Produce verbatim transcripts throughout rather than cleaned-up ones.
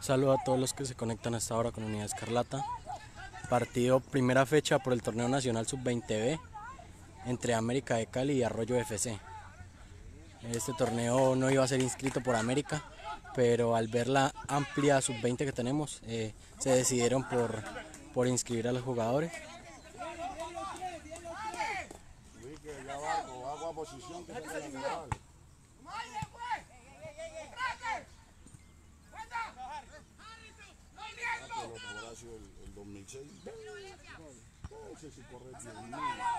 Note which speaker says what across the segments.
Speaker 1: Saludo a todos los que se conectan hasta ahora con Unidad Escarlata. Partido primera fecha por el torneo nacional sub veinte B entre América de Cali y Arroyo F C. Este torneo no iba a ser inscrito por América, pero al ver la amplia sub veinte que tenemos, eh, se decidieron por, por inscribir a los jugadores.
Speaker 2: El dos mil seis. Ese sí corre bien.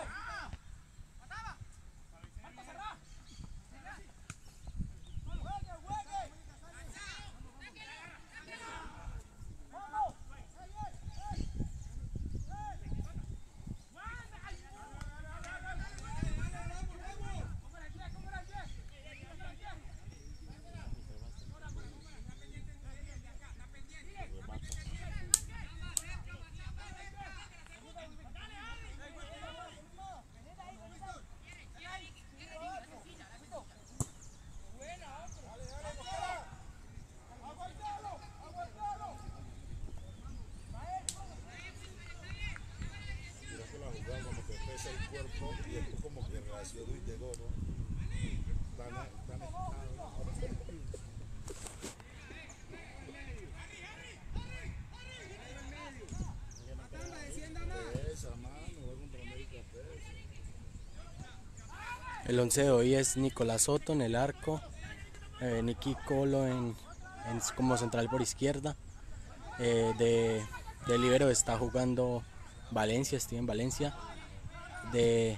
Speaker 2: El cuerpo y es como que reaccionó y llegó, ¿no? Tan, tan
Speaker 1: El once de hoy es Nicolás Soto en el arco, eh, Nicky Colo en, en, como central por izquierda, eh, de, de líbero está jugando Valencia, Steven Valencia. De,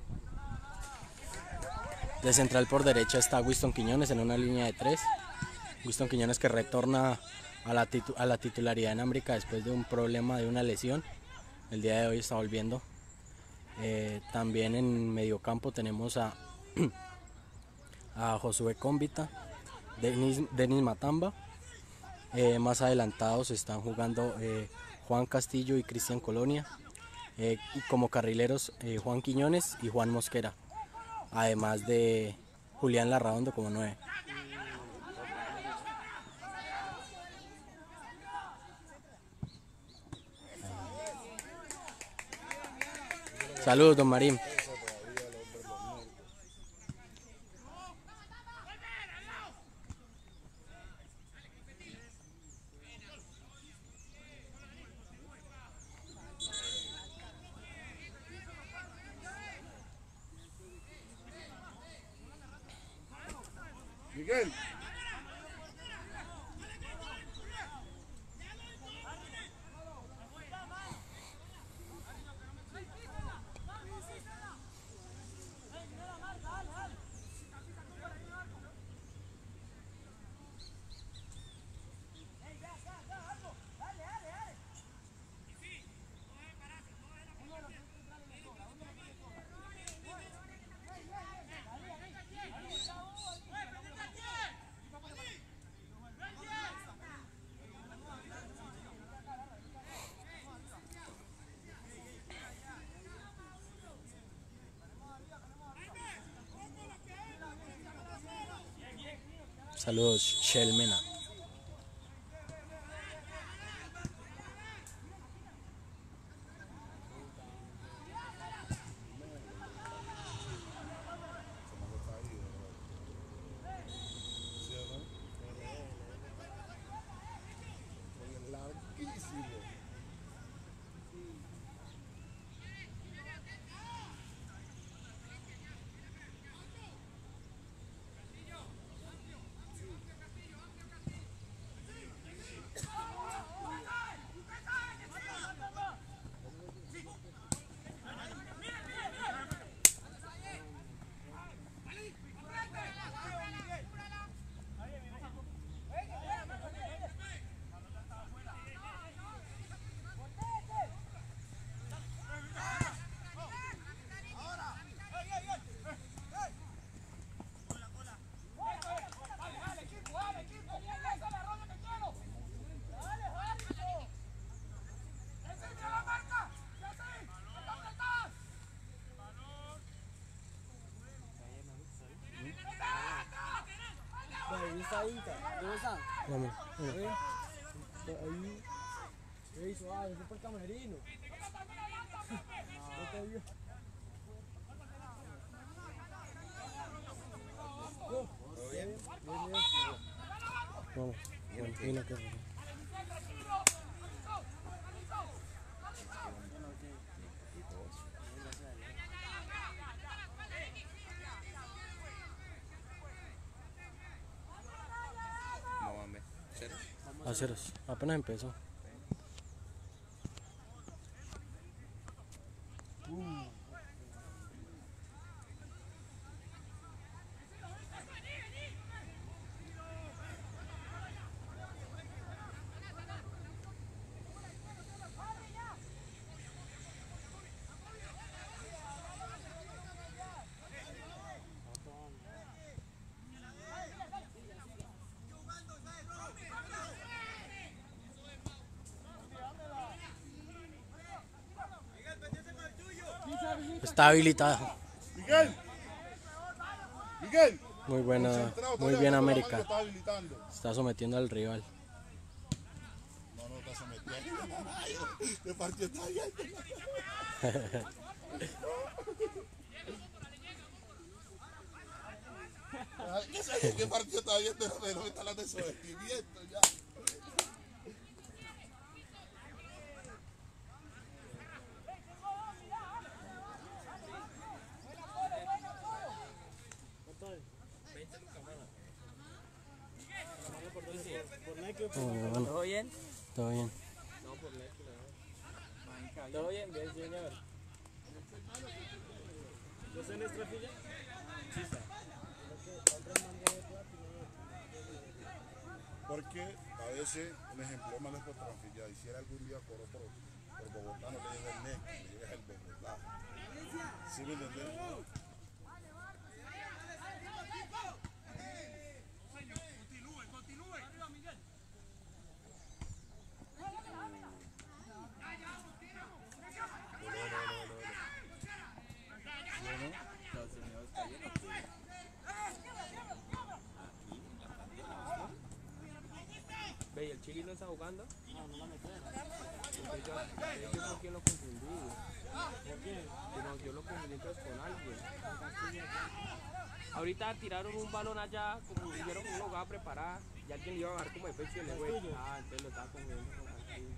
Speaker 1: de central por derecha está Winston Quiñones en una línea de tres. Winston Quiñones que retorna a la, titu a la titularidad en América después de un problema de una lesión. El día de hoy está volviendo. Eh, también en mediocampo tenemos a, a Josué Cómbita, Denis, Denis Matamba. Eh, más adelantados están jugando eh, Juan Castillo y Cristian Colonia. Eh, y como carrileros eh, Juan Quiñones y Juan Mosquera, además de Julián Larraondo como nueve. Saludos, don Marín.
Speaker 2: Miguel.
Speaker 1: Saludos, Shelmena.
Speaker 3: Ahí. Ey, suave, ese fue el camerino. No te vio.
Speaker 2: ¿Todo bien?
Speaker 1: Vamos, bueno, vino que...
Speaker 2: No mames. ¿Cero?
Speaker 1: A ceros, apenas empezó. Está habilitado.
Speaker 2: Miguel. Miguel.
Speaker 1: Muy buena,
Speaker 2: Concentrado,
Speaker 1: muy
Speaker 2: todavía
Speaker 1: bien
Speaker 2: no te lo
Speaker 1: América.
Speaker 2: está habilitando.
Speaker 1: Está sometiendo al rival.
Speaker 2: No, no está sometiendo. ¿Qué partido está viendo? ¿Qué sé qué partido está viendo? Pero me está hablando de sometimiento ya.
Speaker 1: Bueno, bueno,
Speaker 3: ¿Todo bien?
Speaker 1: todo bien.
Speaker 3: No, por Netflix. ¿Todo bien? Bien, señor. ¿Yo soy nuestra fila? Sí, está.
Speaker 2: Porque a veces, un ejemplo, me lo por Tranfilla, y si era algún día por otro, por Bogotá, no le llega el N E C, le llega el Bogotá. ¿Sí me entiendes?
Speaker 3: Ve, ¿y el Chili no está jugando? No, no la metieron. Yo, yo por quién lo confundí. ¿Por qué? Yo, no, yo lo confundí entonces con alguien. Ahorita tiraron un balón allá, como dijeron que uno jugaba preparada, y alguien le iba a dar como de pecho y le güey. Ah, entonces lo estaba confundiendo con Castillo.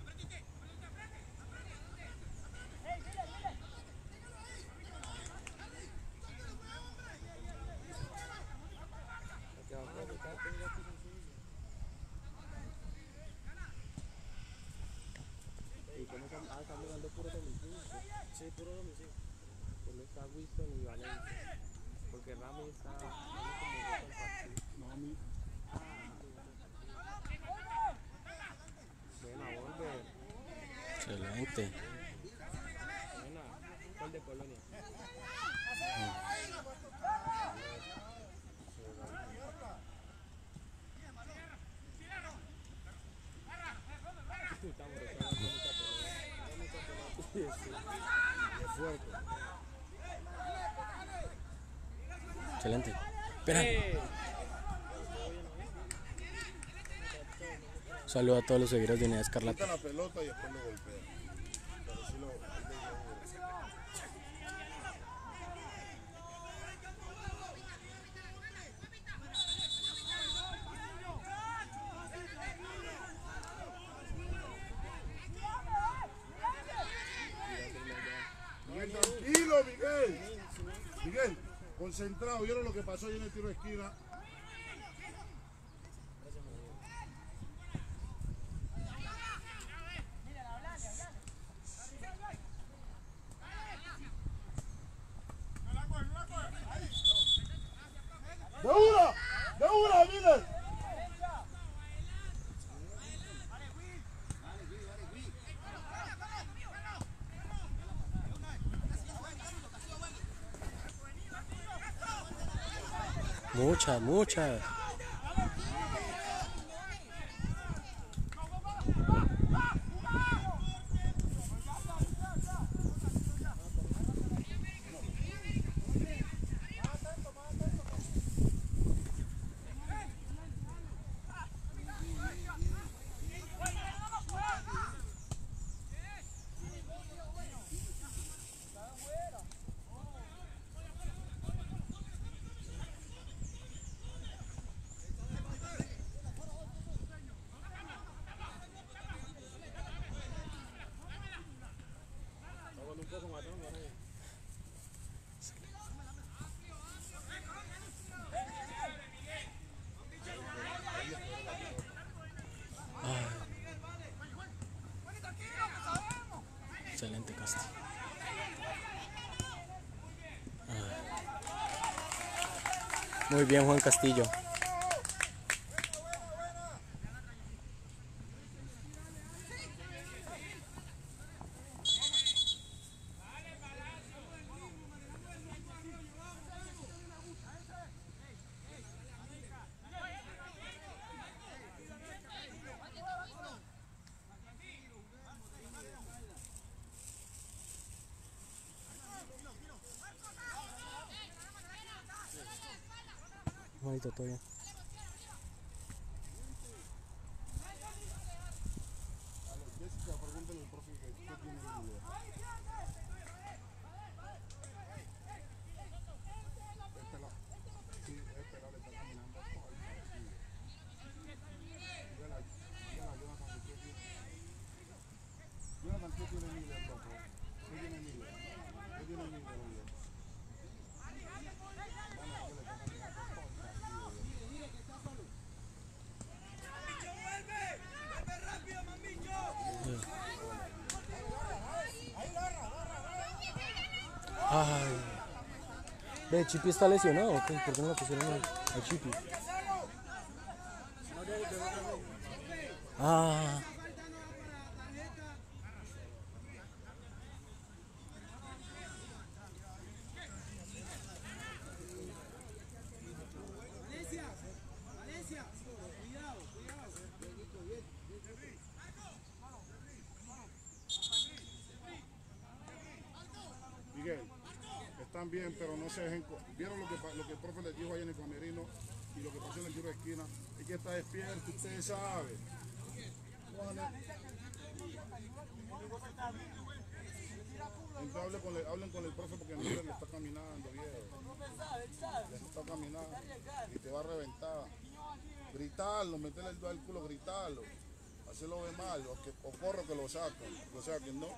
Speaker 3: ¿Y cómo están? Ah, están jugando puro domicilio. Sí, puro domicilio. Pues no está Winston y Valencia. Porque Rami está dando como voto al partido.
Speaker 2: No, a mí.
Speaker 3: Buena, Volver.
Speaker 1: Excelente.
Speaker 3: Buena. Gol de Colonia. Estamos rotando mucha pelota. Mucha pelota. Sí, sí. Es fuerte.
Speaker 1: Excelente. Espera.
Speaker 3: ¡Eh!
Speaker 1: Saludo a todos los seguidores de Unidad Escarlata.
Speaker 2: Quita la pelota y después lo golpea. Pero si lo. Ahí le dio duro. Miguel, tranquilo, Miguel. Miguel, concentrado. ¿Vieron lo que pasó ahí en el tiro de esquina? ¡De una! ¡De una, Miguel!
Speaker 1: Muchas, muchas. Excelente Castillo. Ah. Muy bien, Juan Castillo. Bonito, todo bien.
Speaker 2: Jessica, pregúntale al profe que qué tiene el video. Este la, sí, este la le está caminando al partido. Dígale, dígale a Jonathan que qué tiene. Jonathan, ¿qué tiene Miller, loco? ¿Qué tiene Miller? ¿Qué tiene Miller, oye?
Speaker 1: Ay. Ve, Chipi está lesionado, ¿o qué? ¿Por qué no lo pusieron a, a Chipi? Ah.
Speaker 2: Miguel, están bien, pero no se dejen. ¿Vieron lo que, lo que el profe les dijo ayer en el camerino y lo que pasó en el tiro de esquina? Es que está despierto, ustedes saben. Entonces hablen con, el, hablen con el profe porque Miguel le está caminando, viejo. Le está caminando y te va a reventar. Gritarlo, meterle el dedo al culo, gritarlo. Hacerlo de mal, o, que, o corro que lo sacan, lo saquen, ¿no?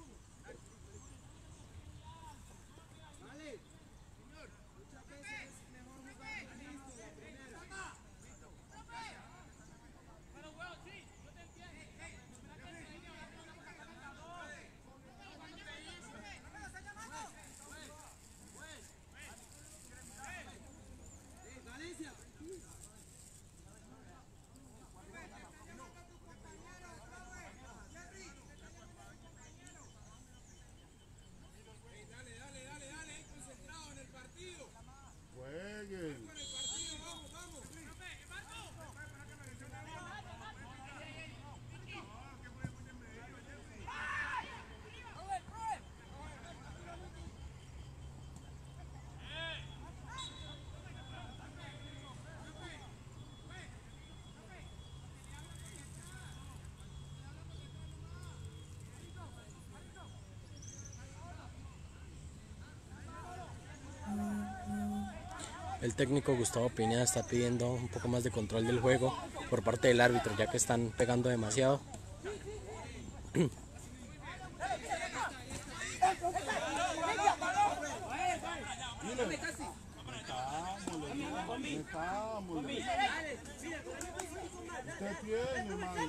Speaker 2: Jueguen.
Speaker 1: El técnico Gustavo Pineda está pidiendo un poco más de control del juego por parte del árbitro, ya que están pegando demasiado.
Speaker 2: Usted tiene, hermano.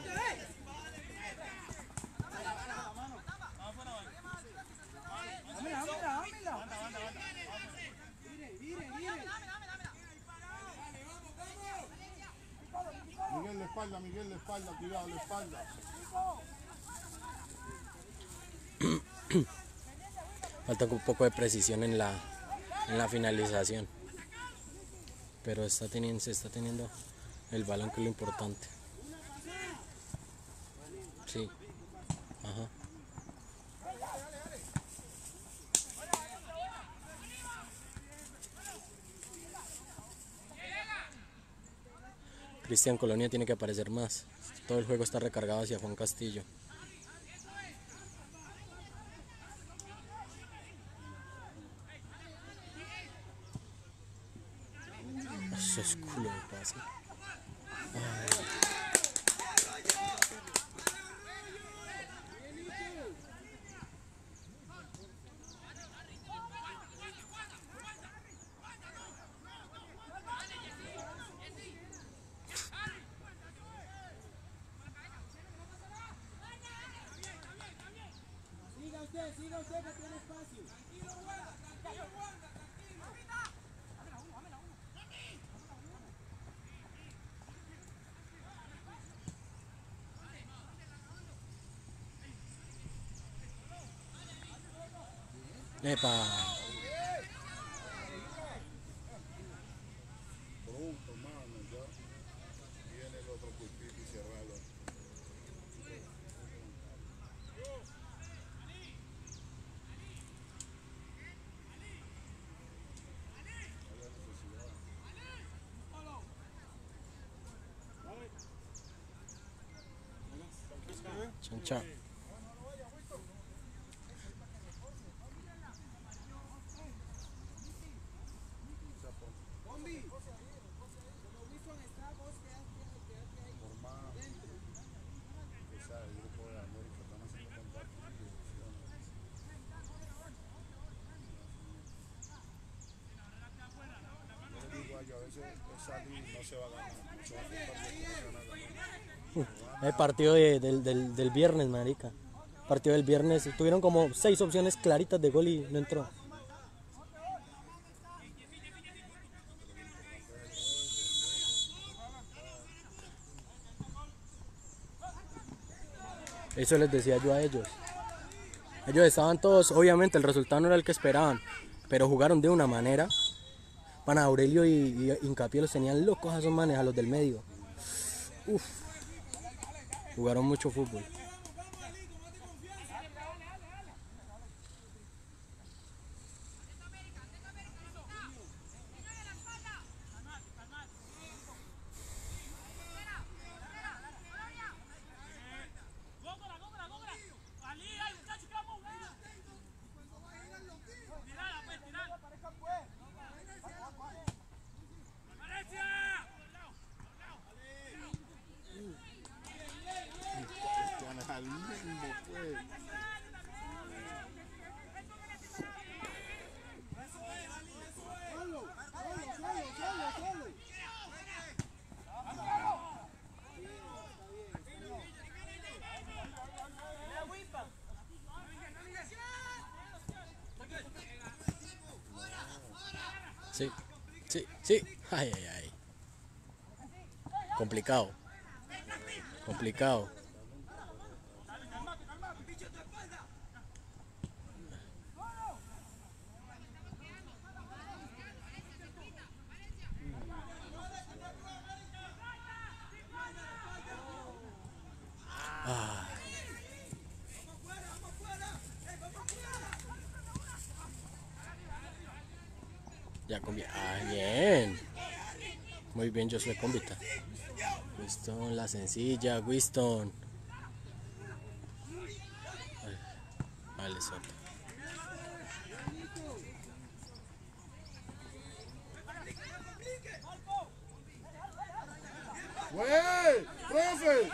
Speaker 2: Miguel, la espalda, Miguel, la espalda, cuidado, la espalda.
Speaker 1: Falta un poco de precisión en la, en la finalización. Pero está teniendo, se está teniendo el balón, que es lo importante. Sí. Ajá. Cristian Colonia tiene que aparecer más. Todo el juego está recargado hacia Juan Castillo. Eso es culo de pase. Ay. Epa.
Speaker 2: Pronto, mano, ya viene el otro pulpito y cerrarlo.
Speaker 1: Chancha. El partido de- del, del, del viernes, marica. Partido del viernes. Tuvieron como seis opciones claritas de gol y no entró. Eso les decía yo a ellos. Ellos estaban todos, obviamente el resultado no era el que esperaban, pero jugaron de una manera. Pana Aurelio y, y Hincapié los tenían locos a esos manes, a los del medio. Uf. Jugaron mucho fútbol.
Speaker 2: Al mismo, pues.
Speaker 1: Sí, sí, sí. Ay, ay, ay. Complicado. Complicado. Ah. Ya con bien. Ah, bien. Muy bien, Josué Convita. Winston, la sencilla, Winston. Ay, vale, suelta.
Speaker 2: ¡Güey! ¡Profe!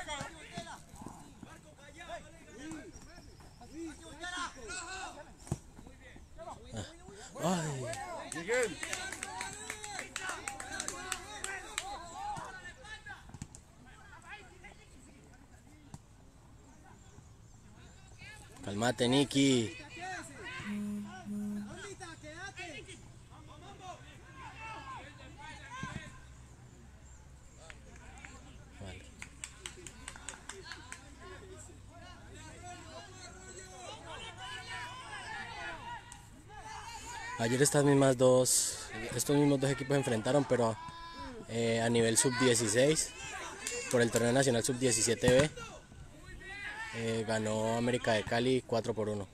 Speaker 1: Ay,
Speaker 2: Miguel.
Speaker 1: cálmate, Nicky. Vale. Ayer estas mismas dos, estos mismos dos equipos se enfrentaron, pero eh, a nivel sub dieciséis, por el torneo nacional sub diecisiete B, eh, ganó América de Cali cuatro por uno.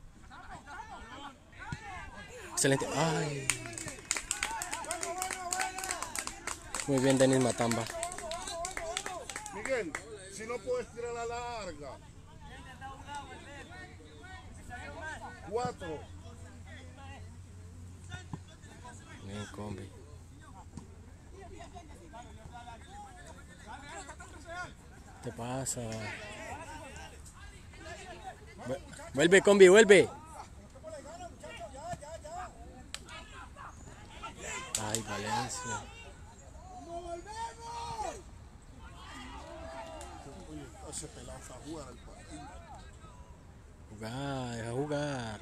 Speaker 1: Excelente. Ay. Muy bien, Denis Matamba.
Speaker 2: Miguel, si no puedes tirar a la larga. Cuatro.
Speaker 1: Bien, combi. ¿Qué te pasa? Vu- Vuelve, combi, vuelve. Ay, Valencia.
Speaker 2: Oye, ese pelado fue a jugar al partido.
Speaker 1: Jugar, deja jugar.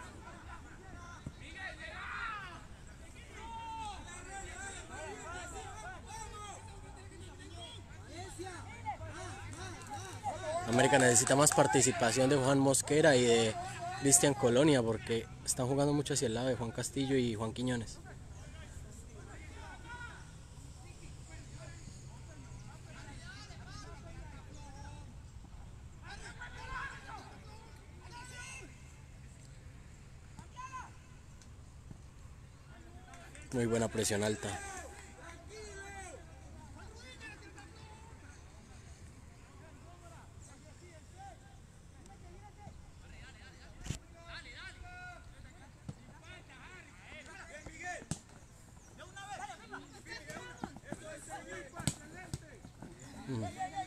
Speaker 1: América necesita más participación de Juan Mosquera y de Cristian Colonia porque están jugando mucho hacia el lado de Juan Castillo y Juan Quiñones. Muy buena presión alta. Mm.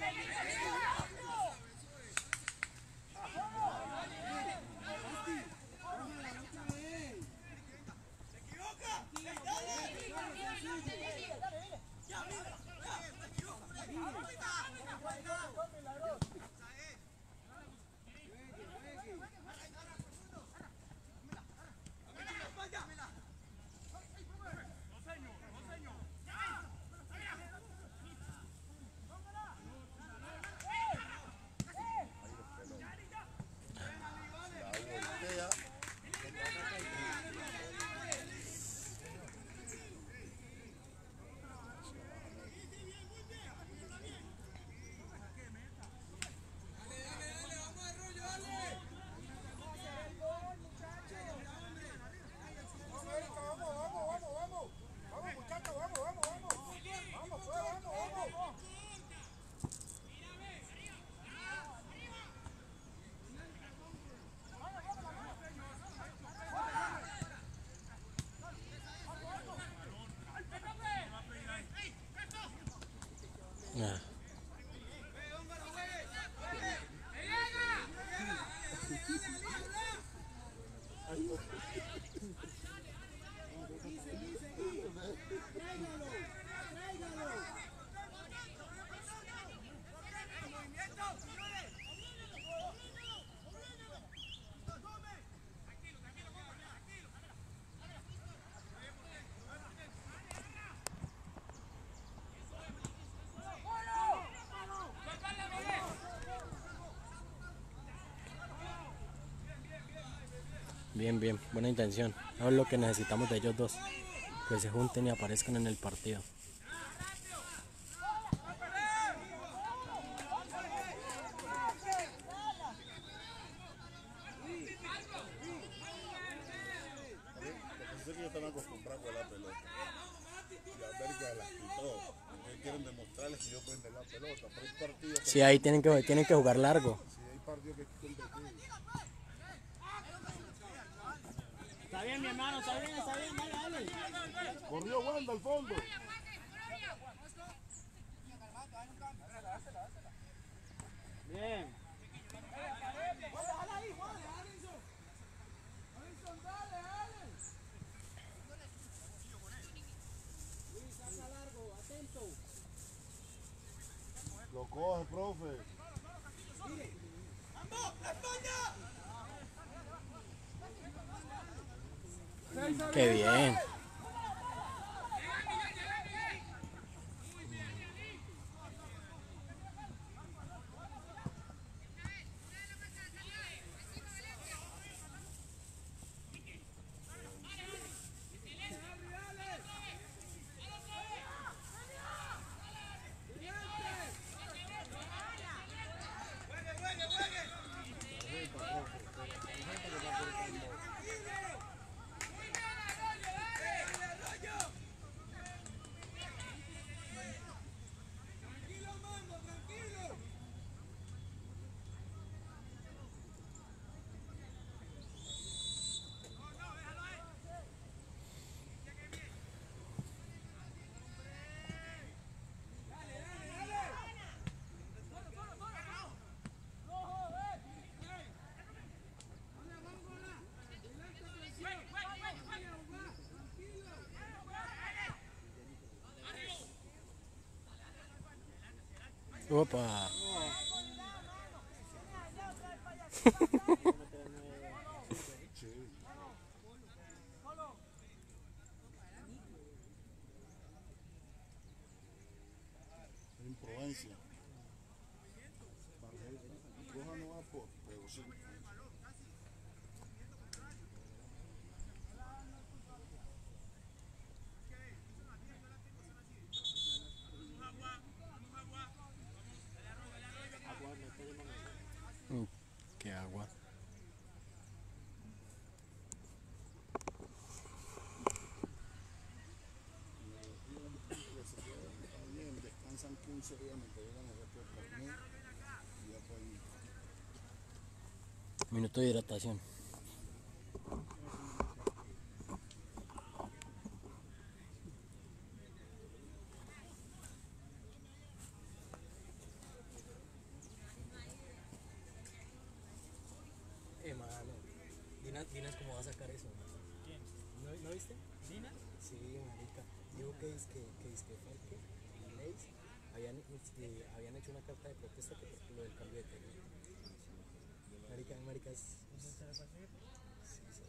Speaker 1: Ah. Bien, bien, buena intención. Eso es lo que necesitamos de ellos dos, que se junten y aparezcan en el partido.
Speaker 2: Lo que pasa es que ellos están acostumbrados a la pelota. Y América la quitó. Porque quieren demostrarles que ellos pueden la pelota. Pero hay partidos que,
Speaker 1: Sí, ahí tienen que, tienen que jugar largo.
Speaker 2: sí, hay partidos que hay que competir.
Speaker 3: Está bien, mi hermano, está bien, está bien, dale, dale.
Speaker 2: Corrió Wanda al fondo.
Speaker 3: Bien.
Speaker 2: Lo coge, profe.
Speaker 1: Qué bien. Opa.
Speaker 2: Pô, pegó su...
Speaker 3: Agua, no está llamando.
Speaker 1: Mm, qué agua.
Speaker 2: Bien, descansan quince días mientras llegan los restos del torneo y ya pueden...
Speaker 1: Minuto de hidratación. Eh, mano. Dinas, Dinas cómo va a sacar eso.
Speaker 3: ¿Quién?
Speaker 1: ¿No, ¿no viste?
Speaker 3: ¿Dina?
Speaker 1: Sí, marica. Digo que es que, que, es que Falque y Leis habían, este, habían hecho una carta de protesta que por lo del cambio de técnico. Marica, marica es...
Speaker 3: ¿Dónde se le pasó?
Speaker 1: Sí, sí.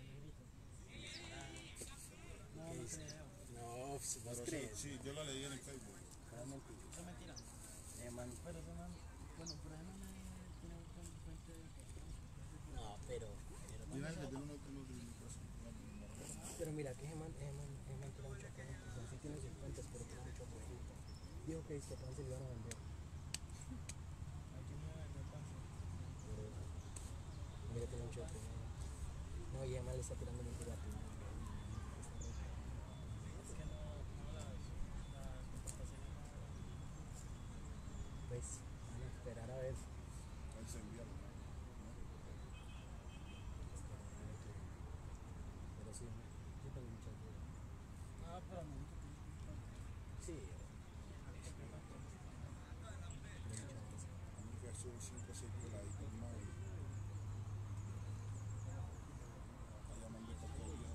Speaker 3: No,
Speaker 1: ¿Qué
Speaker 3: no
Speaker 1: dice?
Speaker 3: creo.
Speaker 1: No, pues, ¿vos
Speaker 2: Pero
Speaker 1: crees?
Speaker 2: sí, sí, yo la leí en el Facebook.
Speaker 1: Ah, mentira.
Speaker 3: Eso es mentira.
Speaker 1: Eh, man.
Speaker 3: Pero eso no, bueno, por ejemplo, no tiene un fuente de...
Speaker 1: No, pero... Pero,
Speaker 2: Mira que tiene unos unos de ilustración.
Speaker 1: pero mira, que ese man, ese man, ese man tira mucho apoyo. O sea, sí tiene sus fuentes, pero tira mucho apoyo. Dijo que este pan se lo iban a vender.
Speaker 3: Aquí me va a vender pan.
Speaker 1: Por eso. Mira, tiene mucho apoyo. No, y además le está tirando muy duro a ti.
Speaker 3: Es que no, no las, las contrataciones
Speaker 1: Pues, van a esperar a ver.
Speaker 2: Ahí se enviaron.
Speaker 1: Pero sí, yo tengo mucho apoyo.
Speaker 3: no. Ah, pero América tiene que estar.
Speaker 1: Sí,
Speaker 2: A mí que son cinco o seis peladitos más y está llamando para todo el día.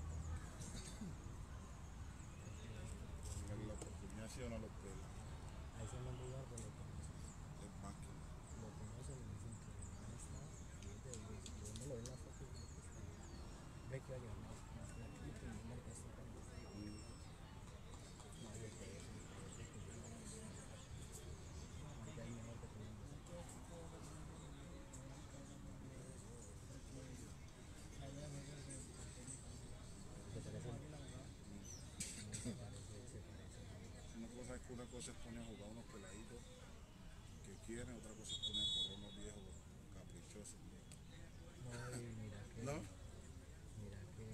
Speaker 2: Mira la oportunidad sí o no lo pela.
Speaker 1: a ese man de Eduardo lo conoces.
Speaker 2: Es máquina.
Speaker 1: Lo conocen y dicen que el man está. Y es de Dios. Y uno lo ve en la foto y dice que está. Ve que va a llevar más, más plata. Y el man está sacando. No, y el P S, el P S, que yo no sé. Ya hay mejor que tenemos. ¿Te parece? No, se parece, se parece.
Speaker 2: Una cosa es que una cosa es poner a jugar unos peladitos que quieren, otra cosa es poner a correr unos viejos caprichosos.
Speaker 1: No, y mira que.
Speaker 2: ¿No?
Speaker 1: Mira que.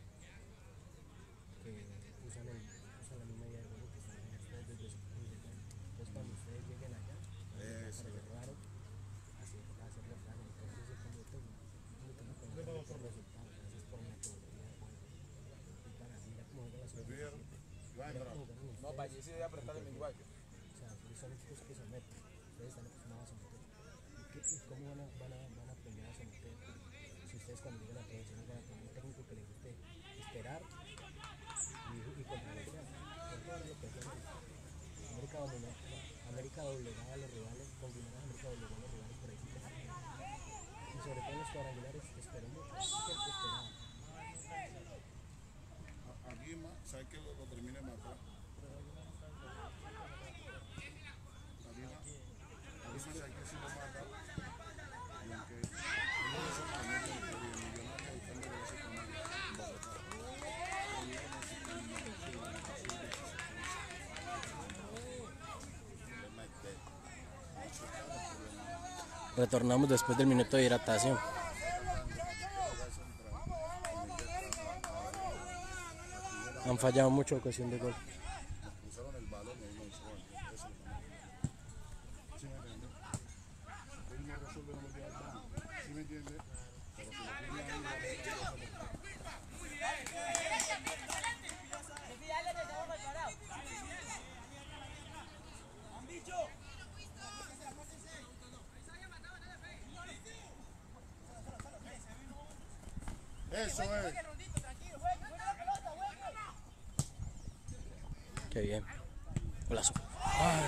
Speaker 1: que usan, el, usan la misma idea de juego que están haciendo ustedes desde su desde ya. Entonces, cuando ustedes lleguen allá, les
Speaker 2: Eso.
Speaker 1: va a parecer raro hacer, hacerlo raro. Entonces, el cambio de técnico. No te no pueden hacer por resultados, a veces por metodología de juego. Y para, mira cómo juega la
Speaker 2: ¿Se vieron?
Speaker 1: sub-diecisiete.
Speaker 2: Va a
Speaker 1: Mira
Speaker 2: entrar.
Speaker 1: cómo jugaron
Speaker 4: No,
Speaker 1: ustedes.
Speaker 4: Valle sí debe apretar el menguayo.
Speaker 1: O sea, ustedes son equipos que someten. Ustedes están acostumbrados a someter. ¿Y, qué, y cómo van a, van, a, van a aprender a someter? Si ustedes cuando lleguen a la televisión van a tener un técnico que les guste esperar y, y contragolpear. Porque ahora es lo que hacen ellos. América dominó, América doblegaba a los rivales, combinaba América doblegaba a los rivales por ahí sí que no. Y sobre todo en los cuadrangulares esperó mucho, siempre esperaba.
Speaker 2: A- Aquí más, ¿sabes que lo, lo termine más atrás? Aquí más, aquí más, ¿sabes que si lo mata? Y aunque uno de esos también es el millonario buscando que lo se come en Bogotá.
Speaker 1: Retornamos después del minuto de hidratación. Han fallado mucho ocasión de gol.
Speaker 2: Cruzaron el balón y ahí no hicieron. Eso es lo que me ¿Sí me entiendes? Él no resuelve, no me queda el balón. ¿Sí me entiendes? Pero si lo tiene ahí, va a Eso es.
Speaker 1: Qué bien. Golazo. Ay.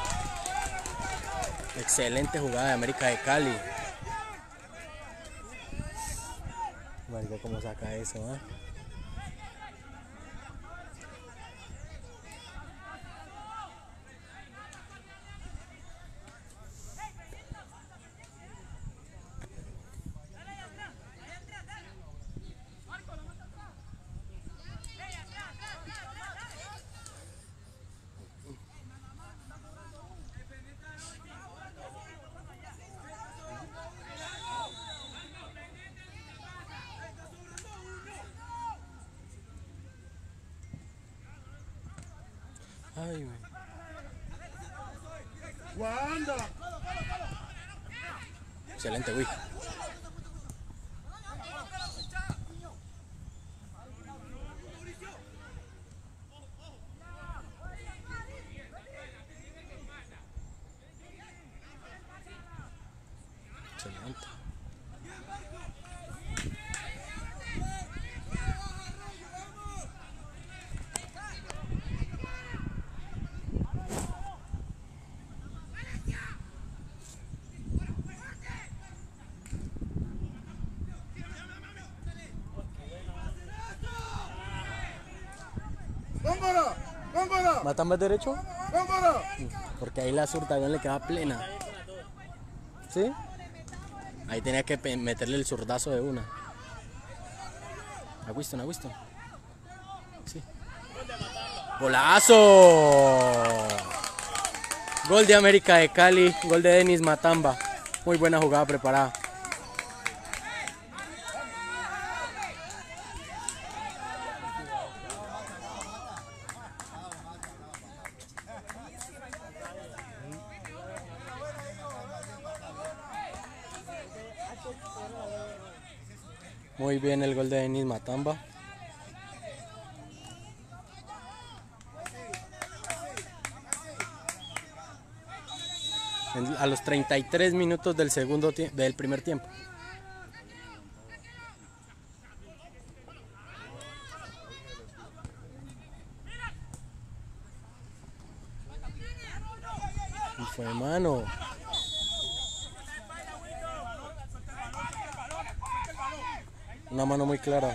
Speaker 1: Excelente jugada de América de Cali. Marica, cómo saca eso, ¿eh? Ay, güey.
Speaker 2: ¡Wanda!
Speaker 1: Excelente, güey. Excelente.
Speaker 2: ¡Góngora! ¡Góngora!
Speaker 1: ¿Matamba es derecho?
Speaker 2: ¡Góngora!
Speaker 1: Porque ahí la zurda no le queda plena. ¿Sí? Ahí tenía que pe- meterle el zurdazo de una. A Winston, a Winston. Sí. ¡Golazo! Gol de América de Cali, gol de Denis Matamba. Muy buena jugada preparada. Muy bien el gol de Denis Matamba. En- a los treinta y tres minutos del segundo tie- del primer tiempo. Y fue mano. Una mano muy clara.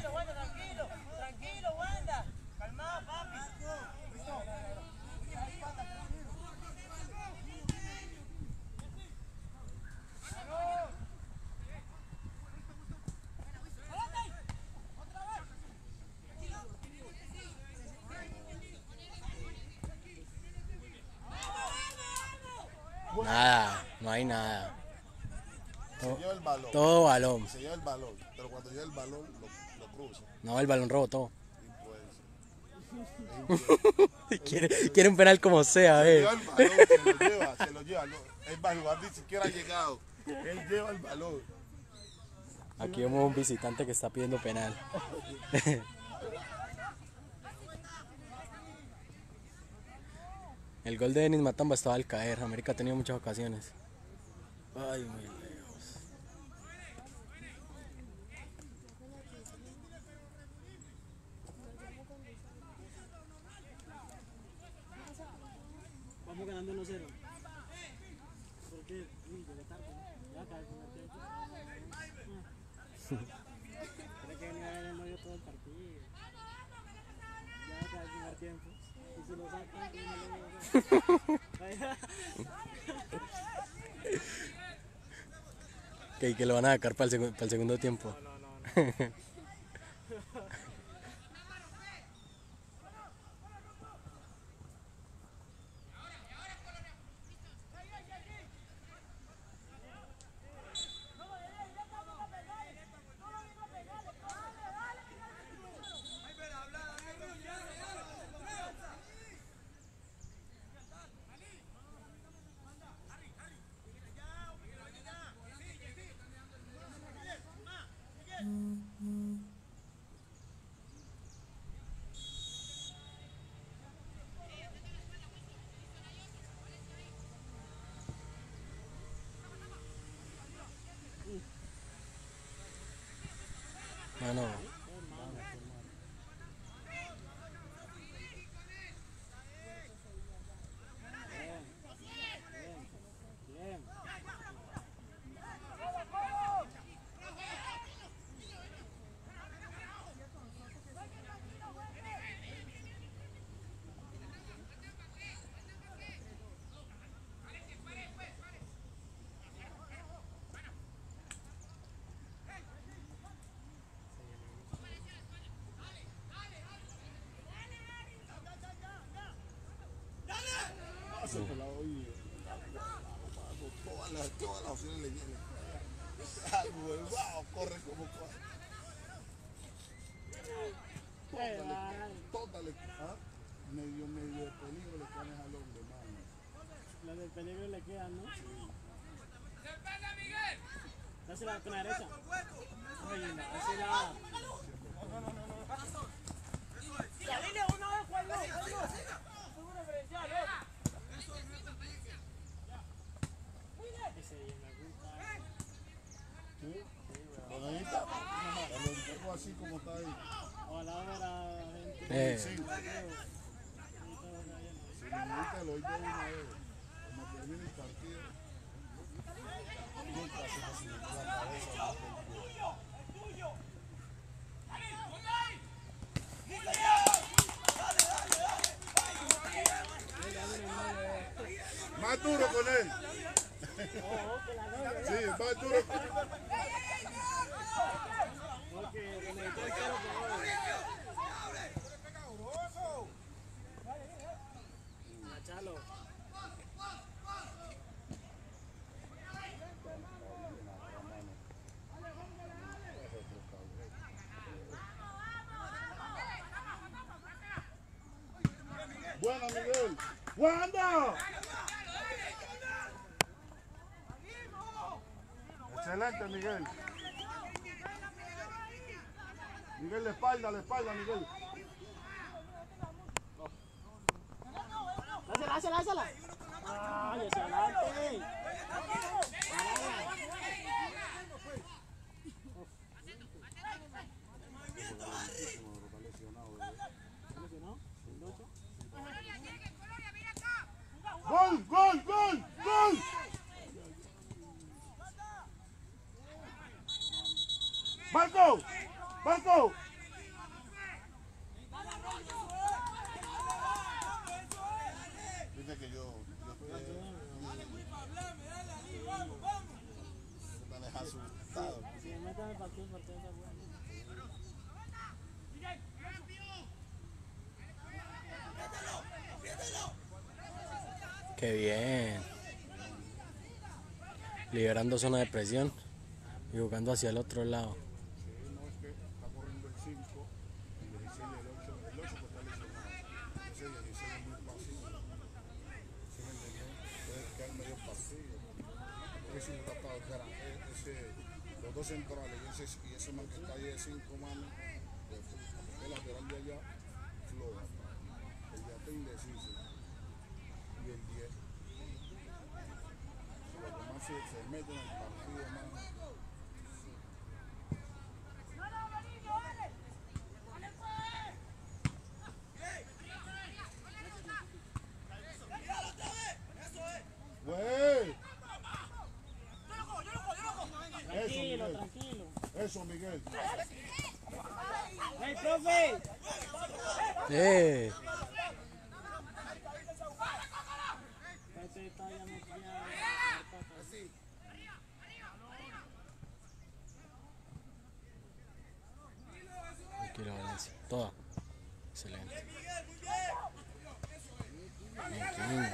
Speaker 1: Nada, no hay nada.
Speaker 2: Se lleva el balón.
Speaker 1: Todo balón.
Speaker 2: Se lleva el balón. Pero cuando lleva el balón, lo, lo cruza.
Speaker 1: No, el balón rebotó.
Speaker 2: Y pues,
Speaker 1: Quiere, quiere un penal como sea,
Speaker 2: se
Speaker 1: eh.
Speaker 2: lleva el balón, se lo lleva, se lo lleva. No, el balón ni siquiera ha llegado. Él lleva el balón.
Speaker 1: Aquí vemos un visitante que está pidiendo penal. El gol de Denis Matamba estaba al caer. América ha tenido muchas ocasiones. Ay, muy lejos.
Speaker 3: Vamos ganando uno cero. ¿Por qué? Uy, llegué tarde. Ya acabé el primer tiempo. Creo que venía a ver el novio todo el partido. Ya acabé el primer tiempo. Y si lo sacan, pues no lo voy a hacer.
Speaker 1: Que, que lo van a sacar para el, segu- para el segundo tiempo.
Speaker 3: No, no, no.
Speaker 1: Mano,
Speaker 3: Bien.
Speaker 2: Pasa por la oído. Todas las, todas las opciones le vienen. Algo, wow, corre como corre. Tótale, tótale. ¿Ah? medio, medio de peligro le quedan al hombre, mano.
Speaker 3: Las del peligro le quedan, ¿no? Sí. Dásela con la derecha. Oye, dásela. Salile una vez, Juan, no, Juan, no. Seguro diferencial, ¿eh? Ese bien me gusta.
Speaker 2: ¿Sí? ¿Bonadita? Lo empujo así como está ahí.
Speaker 3: Ojalá ver a gente.
Speaker 1: Eh.
Speaker 2: Sí. Si me gusta, lo oigo una vez. Como termine el partido. Nunca se facilitó la cabeza. Más duro con él. Sí, más duro con él.
Speaker 3: Porque le metió el pelo por ahora. Chalo.
Speaker 2: Buena, Miguel. ¡Wanda! Excelente, Miguel. Miguel, la espalda, la espalda, Miguel.
Speaker 3: Dásela, dásela, dásela. Ay, ese adelante.
Speaker 2: ¡Gol, gol, gol, gol! ¡Marco! ¡Marco! Dice que yo, yo estoy tan asustado.
Speaker 3: Si me meten en el partido, el partido está bueno.
Speaker 1: Qué bien. Liberando zona de presión y jugando hacia el otro lado.
Speaker 2: Sí, no, es que está corriendo el cinco, el dieciséis y el ocho. El ocho pues está lesionado. Ese dieciséis es muy pasivo. ¿Sí me entendió? Puede quedar medio partido. Ese es un tratado que era ese, los dos centrales y ese, y ese man que está ahí de cinco manos, pues, el lateral de allá floja. El de está indeciso. Y el diez. Los demás se, se meten en el partido, man. Güey.
Speaker 3: Tranquilo, tranquilo.
Speaker 2: Eso, Miguel.
Speaker 3: ¡Hey, profe!
Speaker 1: ¡Eh!
Speaker 3: Este está ya metido. Así.
Speaker 1: Aquí la Valencia. Toda. Excelente. Bien, qué lindo.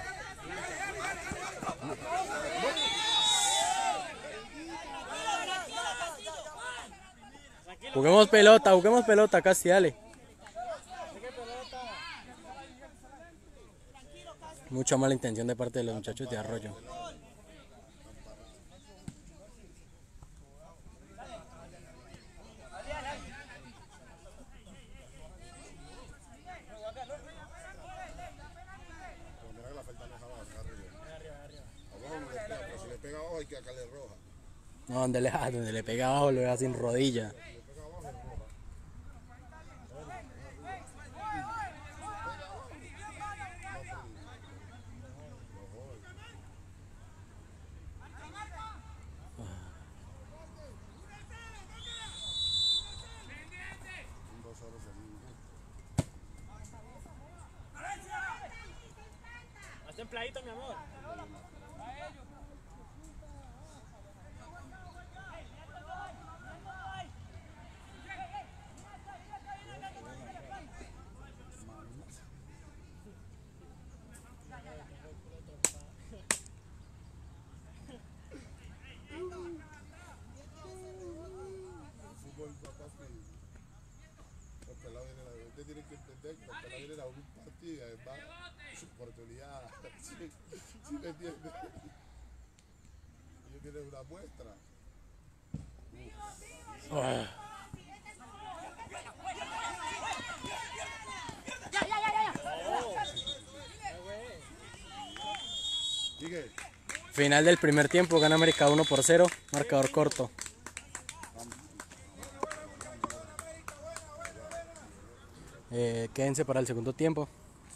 Speaker 1: Juguemos pelota, juguemos pelota, casi, dale. Mucha mala intención de parte de los muchachos de Arroyo.
Speaker 2: Pondrá la falta roja abajo, arriba. Abajo no le pega, pero si le pega abajo hay que sacarle roja.
Speaker 1: No, donde le, donde le pega abajo lo deja sin rodilla.
Speaker 2: Si le pega abajo es roja. Un dos cero segundo.
Speaker 3: Más templadito, mi amor.
Speaker 2: Fútbol capaz que los pelados vienen a ver. Usted tiene que que entender que hasta la vienen a un partido y además su oportunidad. ¿Sí, sí me entiendes? Ellos tienen una muestra.
Speaker 1: Ah.
Speaker 2: Sigue.
Speaker 1: Final del primer tiempo, gana América uno por cero, marcador corto. Eh, quédense para el segundo tiempo.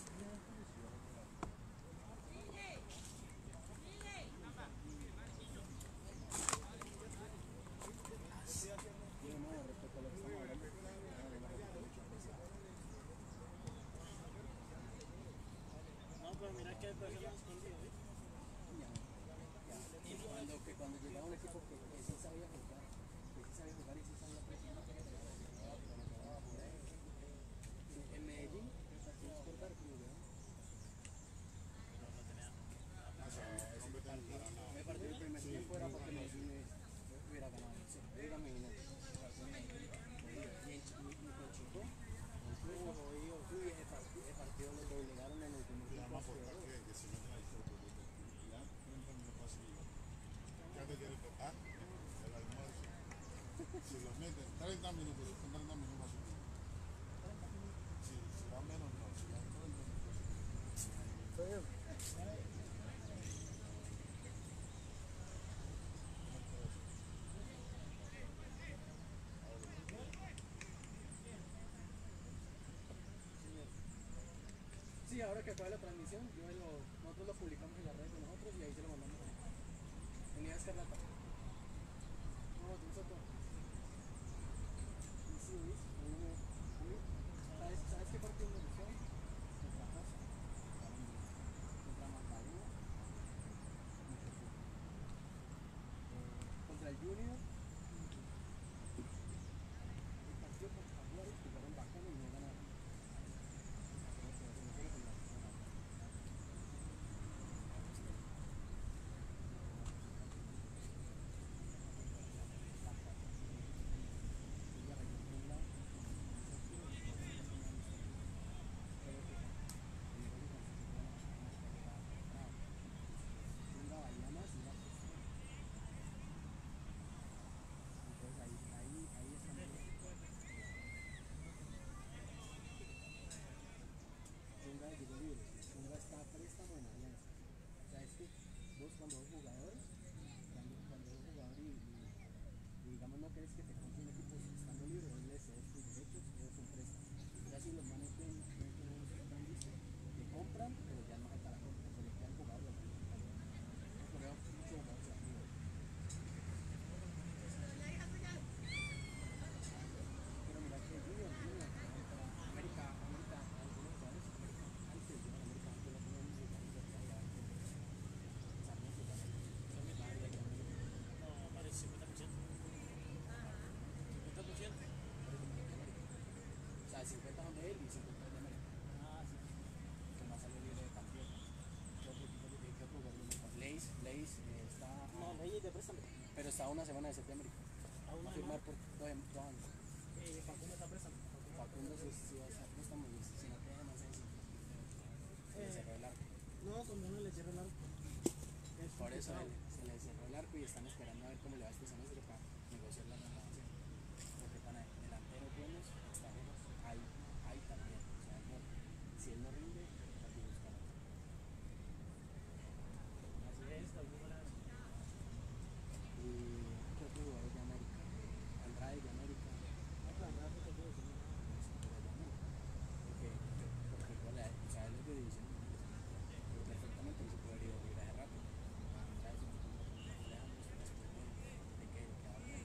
Speaker 3: No, pero mira que hay personas escondidas, ¿eh?
Speaker 1: Y cuando, que cuando llegaba un equipo que, que sí sabía jugar, que sí sabía jugar y sí sabía presionar, en Medellín, recordar que me partido el primer tiempo era porque Medellín hubiera ganado, dígame, no. Y en Chico, incluso ese partido lo obligaron en el último tiempo.
Speaker 2: Si los meten treinta minutos, son treinta minutos. Si, si van menos, no. Si van treinta minutos.
Speaker 1: Sí, ahora que fue la transmisión, yo lo, nosotros lo publicamos en las redes de nosotros y ahí se lo mandamos. Unidad Escarlata. No, tú Soto. Y sí, Luis, a mí no me- a mí- ¿sabes, ¿sabes qué partido me gustó? Contra Casa, contra Magdalena, eh, contra el Junior. El partido contra Juárez jugaron bacano y no ganaron. Chunga llegó libre, Chunga está a préstamo en Alianza. O sea, es que vos cuando sos jugadores, cuando, cuando sos jugador y, y, y digamos no querés que te compre un equipo estando libre, vos le cedes tus derechos, eso es un préstamo. Ya si los manes ven, ven que vos están listos, te compran, pero ya no falta la compra, se le quedan jugadores. Por eso muchos jugadores se han ido. Pero mira que el Junior, Junior, contra América, América, algunos jugadores, América, antes de América, antes no tenían ni jugadores de allá, ya antes Sarmiento también, Sarmiento estaba allá,
Speaker 3: No, parece cincuenta por ciento. cincuenta por ciento.
Speaker 1: o sea, cincuenta son de él y cincuenta de América,
Speaker 3: Ah, sí.
Speaker 1: que más salió libre de campeón. ¿Qué otro equipo de qué otro jugador de América? Leis, Leis eh, está,
Speaker 3: No, leyes de préstamo.
Speaker 1: pero está a una semana de septiembre,
Speaker 3: Aún
Speaker 1: va a
Speaker 3: hay
Speaker 1: firmar
Speaker 3: más.
Speaker 1: por dos, dos años.
Speaker 3: Eh, Facundo está préstamo.
Speaker 1: Facundo si, si va a estar préstamo y si no te dejan hacer eso, se le cerró el arco.
Speaker 3: No, cuando uno le cierra el arco. Es
Speaker 1: Por eso
Speaker 3: complicado.
Speaker 1: él- se le cerró el arco y están esperando a ver cómo le va este semestre para negociar la renovación. Porque para delanteros buenos, extranjeros, hay, hay también. O sea, no, si él no rinde, hay que buscar.
Speaker 3: Así es, alguna hora.
Speaker 1: Y ¿qué otro jugador de América? Andrade de América.
Speaker 3: No, pero nada, no te puedo decir nada.
Speaker 1: Pero de América. Porque, porque igual, eh, o sea, él es de división. Pero perfectamente se puede ir libre de rápido. Andrade es un tipo que le dejamos después de, de que quedaron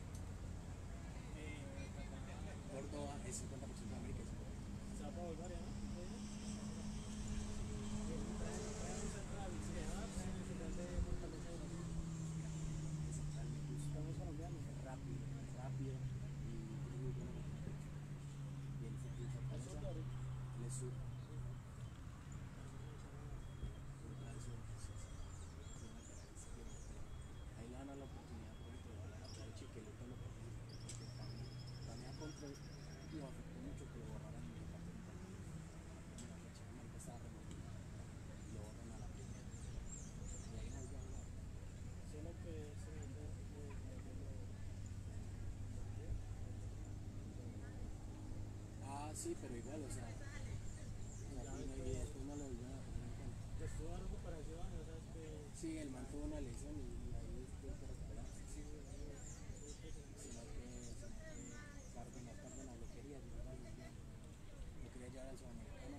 Speaker 1: Sí, pero igual, o sea, y después no lo volvieron a poner en cuenta.
Speaker 3: Estuvo en recuperación, o sea, es que...
Speaker 1: Sí, el man tuvo una lesión y, y ahí tuvo que recuperarse.
Speaker 3: Sí,
Speaker 1: Sino que, sino que Cárdenas, Cárdenas lo quería llevar al mundial. Lo quería llevar al sudamericano.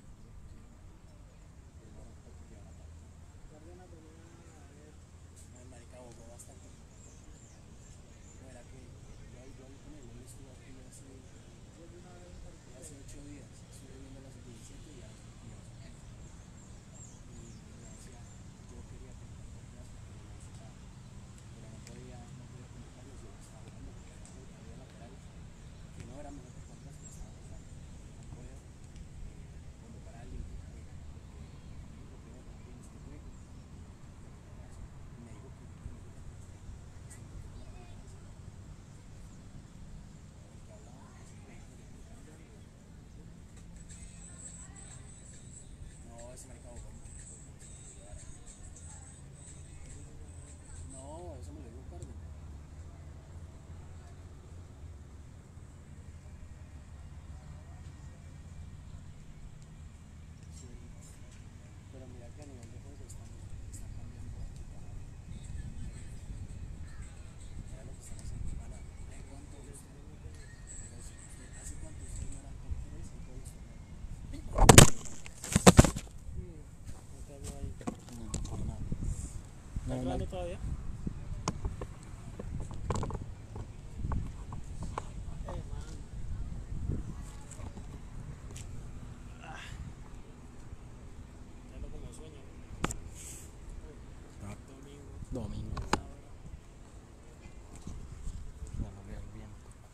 Speaker 1: Pero no fue que llevara tanto.
Speaker 3: Cárdenas venía a ver...
Speaker 1: No, el marica jugó bastante. No era que yo ahí yo hablé con él, él estuvo aquí hace,
Speaker 3: Yo de una vez en
Speaker 1: hace ocho días. Estuve viendo la sub diecisiete y ya. Y me decía, yo quería convocar Cárdenas porque lo necesitaba. Pero no podía, no podía convocarlo si él estaba jugando porque había, había laterales que no era mejor que Cárdenas, que estaba jugando. No puedo eh, convocar a alguien que juegue, porque lo primero que no tiene es que juegue. Y me dijo que que no juega. Que se encontró con la confianza. El que hablaba de que se puede jugar. No, ese marica jugó mucho. No, eso me lo dijo Cárdenas. Sí, pero mira que a nivel de juego están, están cambiando. Mira lo que están haciendo. Mala, ¿hace cuánto usted? Pero si usted- ¿hace cuánto usted no era top tres en todos los torneos?
Speaker 3: no quedó ahí.
Speaker 1: No, por nada.
Speaker 3: ¿Está
Speaker 1: No,
Speaker 3: jugando
Speaker 1: no.
Speaker 3: todavía? Eh, man. Ah. Ya ando como sueño.
Speaker 1: Ah,
Speaker 3: Domingo.
Speaker 1: domingo.
Speaker 3: Esa hora.
Speaker 1: Ya lo veo bien.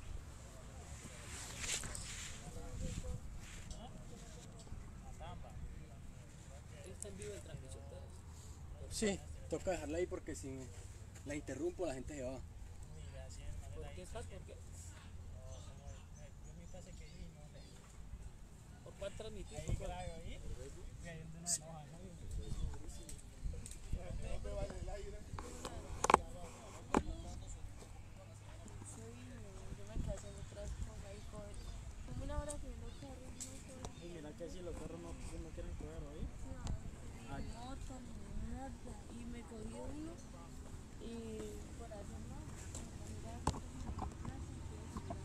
Speaker 3: Está en vivo el transmisión, entonces.
Speaker 1: Sí, toca dejarla ahí porque si la interrumpo la gente se va.
Speaker 3: ¿Por qué estás? ¿Por qué? ¿Por cuál transmitir? ¿Por cuál?
Speaker 4: Yo me quedé haciendo otras cosas y por como una hora subiendo carros, no sé,
Speaker 3: Y mira que si los perros no, no quieren coger hoy.
Speaker 4: no, ni moto, ni nada. Y me cogí uno y por hacer no, mira, como en la plaza, entonces mira,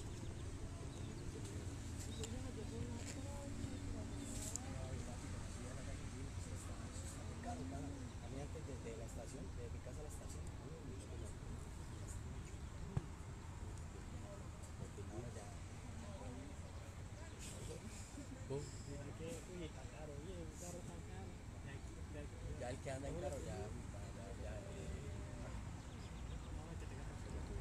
Speaker 4: y yo se me llevo una trocha y por
Speaker 1: A mí antes desde la estación, desde mi casa a la estación, ahora ya. Uf,
Speaker 3: Mira que, uy, está caro, oye, un carro tan caro. Ya, ya, ya.
Speaker 1: ya el que anda en carro ya, ya, ya, eh,
Speaker 3: No, que te ganas.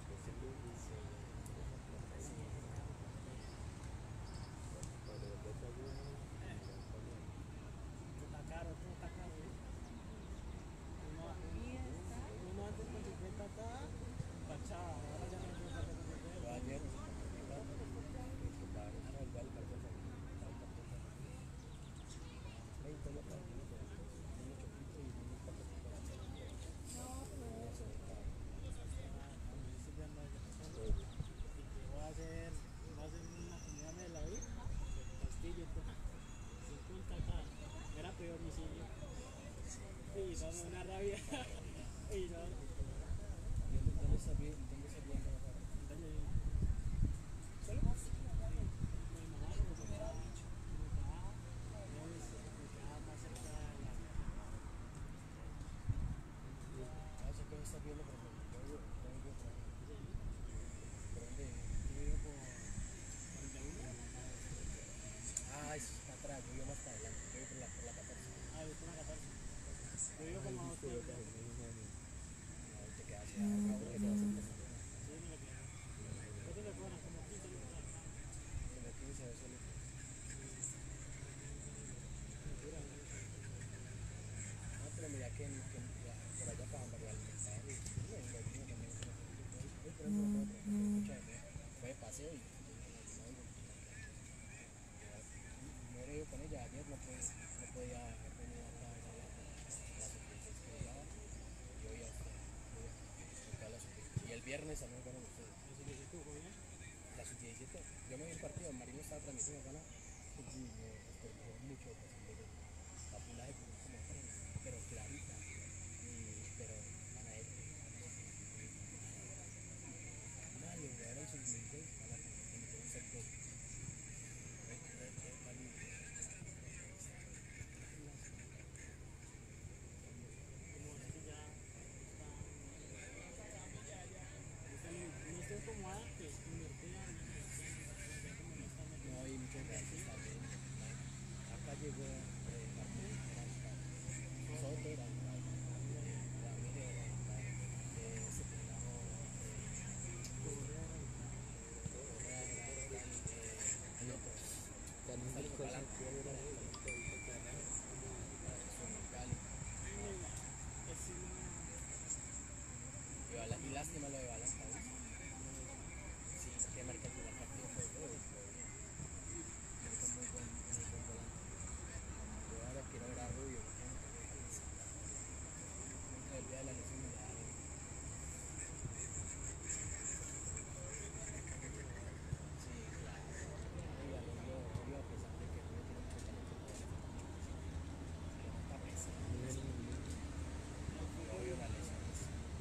Speaker 3: Está caro, todo está caro, ¿eh? Uno,
Speaker 4: y está,
Speaker 3: uno antes con cincuenta acá, tachaba, ahora ya no hay cincuenta con
Speaker 1: yo
Speaker 3: cincuenta.
Speaker 1: ayer, que para ah, no, igual el cartón para el cartón treinta yo para un ocho quince y un cuatro para
Speaker 4: no, pues eso,
Speaker 3: Estoy viendo ahí, y que voy a hacer, voy a hacer una comida mela ahí, castillo, pues, cincuenta acá, era peor domicilio. Y dame una rabia. Y no,
Speaker 1: ¿Dónde, dónde está bien? ¿Dónde está bien?
Speaker 3: dale, solo más, mi mamá, como está, como trabaja, es, me queda más cerca de la,
Speaker 1: Ah, sé que está bien, pero yo vivo, yo vivo por ahí. ¿Por dónde?
Speaker 3: yo vivo por cuarenta y uno.
Speaker 1: Ah, eso está atrás, yo vivo más para adelante, yo vivo por la, por la catorce.
Speaker 3: Ah, yo por la catorce. Yo vivo como a dos kilómetros.
Speaker 1: Ahí te quedas ya, acá porque te vas a hacer
Speaker 3: Sí, me lo quedo. ¿Cuánto te cobran? Como quince lucas acá.
Speaker 1: como quince de solo.
Speaker 3: Mentira, no sé.
Speaker 1: No, pero mira que, que ya, por allá para variar el mercado, y no, en la línea también es una cosa. Hoy, por ejemplo, no puedo traer mucha gente, fue de paseo y yo dije, no, no, digo, me hubiera ido con ella, ayer no, pude, no podía haber venido acá a ver a la, la sorpresa que llevaba, y hoy hasta, hoy acá a la sorpresa. Y el viernes también fueron ustedes.
Speaker 3: Así que si tú, ¿cómo bien?
Speaker 1: La sub diecisiete, yo yo me vi el partido, Marino estaba transmitiendo, ¿no? Sí, no, desperdició mucho posible. La pula de como tres, pero clarita. Y, pero van a ir. Nadie, ahora en sus dieciséis van a cometer un sector.
Speaker 3: Como es que ya están, están no estén como antes, invertían, ya como no están
Speaker 1: No
Speaker 3: metiendo.
Speaker 1: hay muchos grandes también. Acá llegó eh, Martín, era el padre. Soto era el padre. Ramírez era el padre. Eh, ese pelado, eh,
Speaker 3: Correa era el padre.
Speaker 1: Correa era el plan, eh, el otro. También está el Palanco. Cali.
Speaker 3: Es una,
Speaker 1: Y, Bala- y lástima lo de Balanta, ¿viste? Sí, que marca el primer partido fue fue- fue bien. Marca muy buen, muy buen volante. Yo ahora quiero ver a Rubio, porque no tengo cabeza. Nunca el día de la lesión me la da. Sí, claro. Y a Rubio, Rubio, a pesar de que Rubio tiene mucho talento, todavía le falta mucho. Le falta presa. Y obvio las lesiones.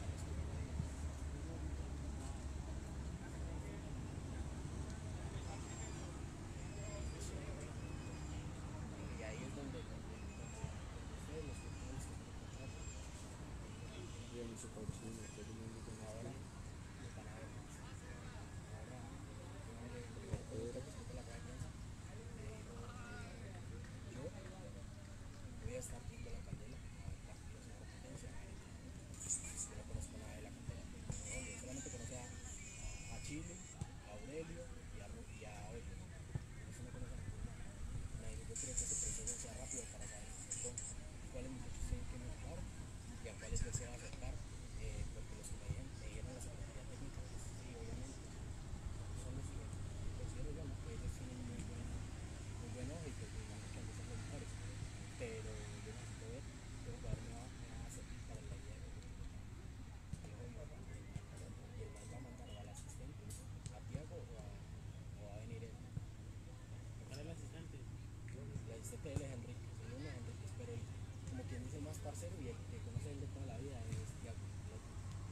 Speaker 1: Y ahí es donde, donde, donde, donde ustedes, los futbolistas que tienen contrato,
Speaker 5: Bien, su cochino, todo el mundo con
Speaker 1: ahora los van a ver más. Ahora, yo le le reconozco al respeto a la rueda de prensa, le digo, yo voy a estar viendo la candela a ver partidos en competencia en América. Yo no conozco nada de la cantera, no, yo solamente conozco a, a Chile, a Aurelio y a, Ru- y a Hoyo. Eso no conozco a ninguno. Nadie. Yo creo que ese proceso sea rápido para saber con cuáles muchachos tienen que mejorar y a cuáles les se va a acercar, eh, porque los que me dieron, me dieron la Secretaría Técnica, pues sí, obviamente, son los que considero yo, ¿no? Que ellos tienen muy buen, muy buen ojo y pues me imagino que han de ser los mejores, pero yo necesito ver qué jugador me va, me va a servir para la idea que yo tengo. Y ojo, y el man va a mandar o al asistente, a Tiago o a, o a venir él.
Speaker 3: ¿Cuál es el asistente?
Speaker 1: El asistente de él es Enrique, el uno es Enrique, pero el, como quien dice, el más parcero y el que conoce él de toda la vida es Tiago. El otro.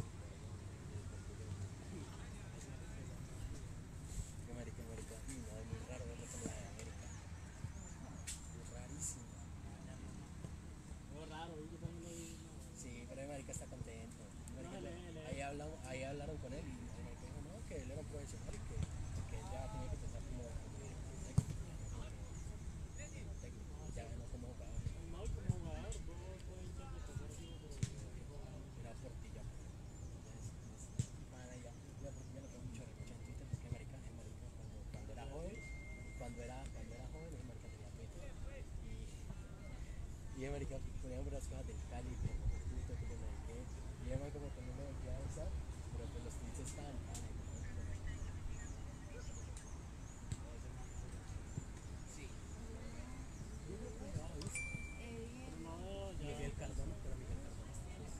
Speaker 1: América, América, y no, es muy raro verlo con la de América. Es rarísimo.
Speaker 3: Oh, raro, yo también lo vi, no.
Speaker 1: Sí, pero América está contento.
Speaker 3: No,
Speaker 1: América,
Speaker 3: él es- él es-
Speaker 1: ahí, hablaron, ahí hablaron con él y América dijo no, que él era un profesional y que, que él ya tenía que pensar como, como técnico, ya no como, como técnico, ya no como jugador.
Speaker 3: No, como jugador, vos puedes ser reconocido, pero como jugador.
Speaker 1: Era Portilla. Entonces, es- pana, ya, yo a Portilla le tengo mucho reproche en Twitter porque América, en América cuando, cuando era joven, cuando era, cuando era joven, en América tenía Twitter. Y, y en América ponían las cosas del Cali, como que puto, que yo no sé qué. Y además como que no lo volvía a usar, pero pues los tweets estaban, pana, y yo no sé. Sí. Yo creo que ya, ¿viste?
Speaker 3: Pero no, ya.
Speaker 1: Miguel Cardona, pero Miguel Cardona está fuera.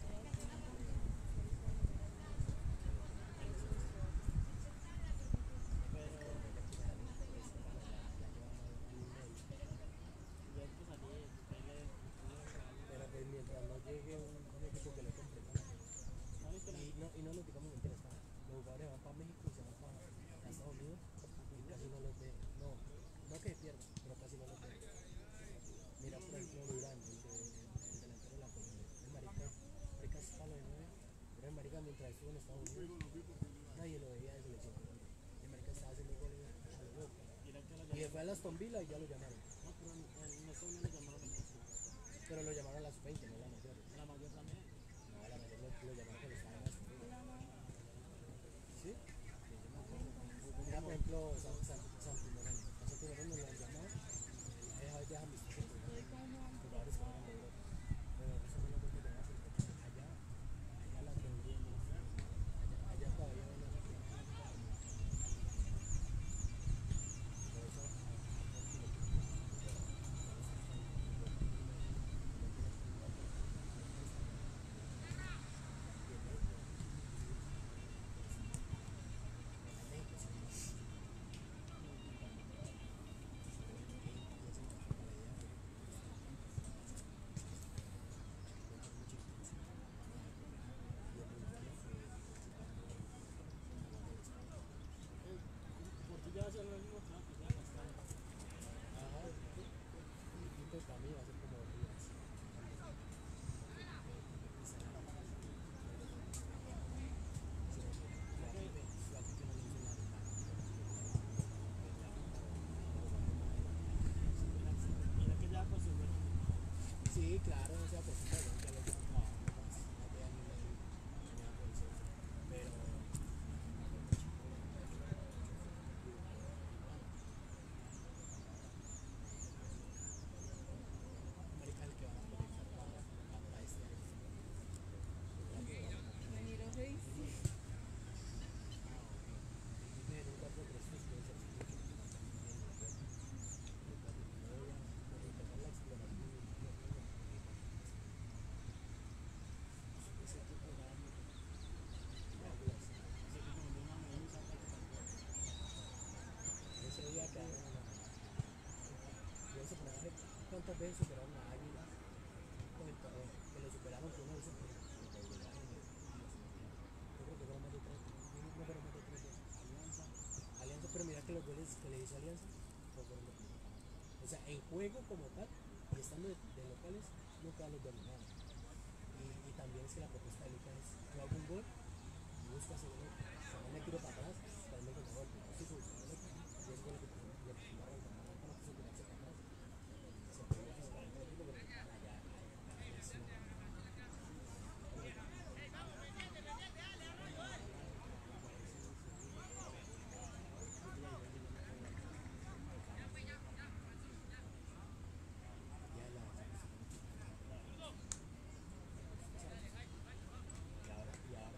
Speaker 3: Pero
Speaker 1: Pero ya quiere salir, pues, pana, ya, ya lleva más de un año y medio.
Speaker 3: ya hay que salir, porque él es.
Speaker 1: Pero pues mientras no llegue un, un equipo que le compre, pana.
Speaker 3: ¿No viste la
Speaker 1: Y no, y no nos digamos mentiras, pana. Los jugadores van para México y se van para, para Estados Unidos y casi no los ven. No, no que pierdan, pero casi no los ven. Mira, por ejemplo, Durán, el, de, el delantero de la Colombia. El marica, marica es palo de nueve, pero el marica mientras estuvo en Estados Unidos, nadie lo veía de selección Colombia. El marica estaba haciendo goles a lo loco.
Speaker 3: Mira que lo
Speaker 1: Y
Speaker 3: llamaron.
Speaker 1: fue a la Aston Villa y ya lo llamaron.
Speaker 3: No, pero en, en esta unión le llamaron el equipo.
Speaker 1: Pero lo llamaron a las veinte, no a las mayores.
Speaker 3: La mayor también.
Speaker 1: No, a la mayor lo, lo llamaron cuando estaba en Aston Villa. ¿Sí? Sí, yo me acuerdo. Mira, por ejemplo, San, San, Santi Moreno. A Santi Moreno lo han llamado. Deja de dejar mis jugadores que van a Europa. Pero eso no lo vuelve a llamar porque allá, allá la teoría no es. Allá, allá todavía no lo tienen. Por eso,
Speaker 3: Sí, claro, no sea por culpa de que lo que no trabajo más, no te dan ni la mañana por eso. Pero América es el que van a proyectar para, para este año.
Speaker 4: Venir a Face.
Speaker 3: Dime un cuatro tres tres puede ser mucho. Voy a empezar la exploración y ese tipo de válvulas. Ese tipo de una medusa prácticamente. Ese día quedaron en la. Yo se poner a ver cuántas veces superaron a Águilas con el torneo. Que lo superaron con una vez en el yo creo que fueron más de tres, no, no fueron más de tres veces. Alianza, Alianza, pero mira que los goles que le hizo Alianza no fueron de primera. O sea, en juego como tal, y estando de, de locales, nunca los dominaron. Y, y también es que la propuesta de Lucas es, yo hago un gol y busco hacer el otro. O sea, no me tiro para atrás, para el contragolpe. Yo estoy solucionando el otro. Y eso fue lo que pasó, lo que pasó Raúl, cuando Raúl no quiso tirarse para atrás. Se perdió físicamente el equipo porque allá, allá, allá es una... Ya la... Y ahora, y ahora...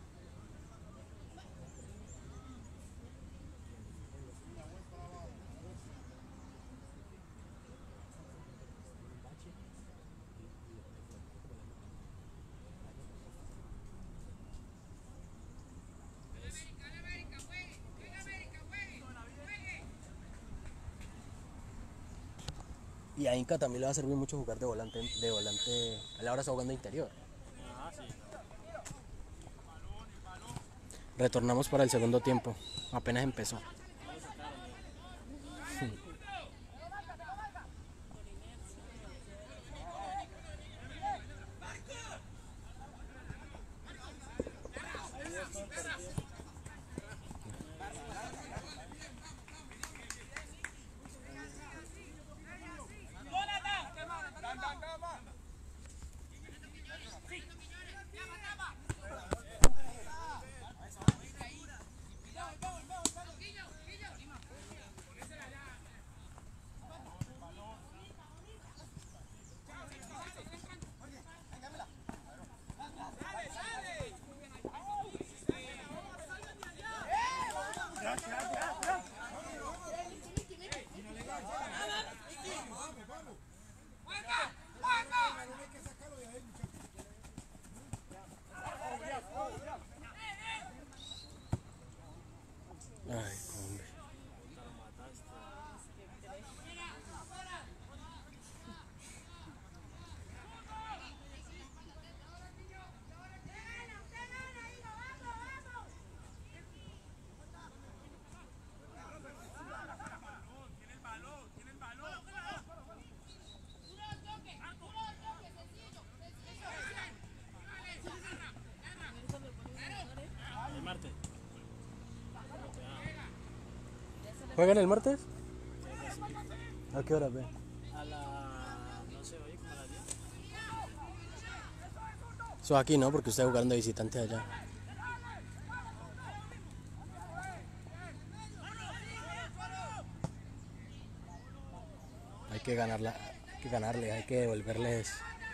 Speaker 1: Y a Inca también le va a servir mucho jugar de volante, de volante. Él ahora está jugando interior.
Speaker 3: Ah, sí.
Speaker 1: Retornamos para el segundo tiempo. Apenas empezó.
Speaker 3: No lo sacaron,
Speaker 1: Ay, hombre.
Speaker 3: el martes.
Speaker 1: ¿Juegan el martes? ¿A qué hora, ve?
Speaker 3: A la... no sé, oye, como a las diez.
Speaker 1: Eso aquí, ¿no? Porque ustedes jugaron de visitante allá. Hay que ganarla, hay que ganarle, hay que devolverles.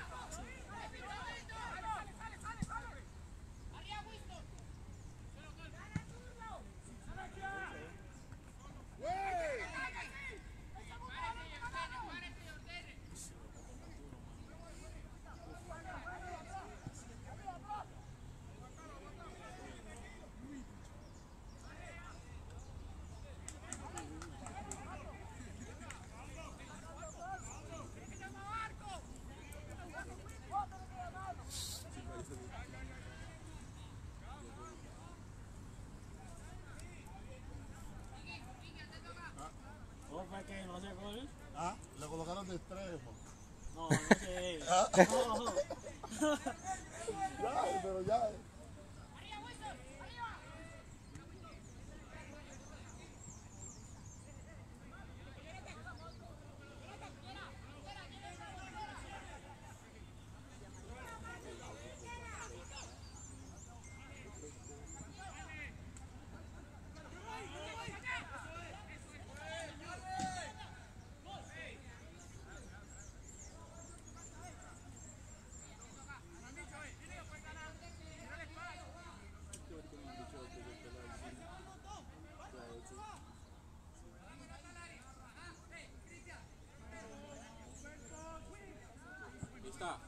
Speaker 3: ¿Cómo fue que no sé cómo es?
Speaker 2: Ah, le colocaron de extremo.
Speaker 3: No, no sé. No.
Speaker 2: Ya, pero ya.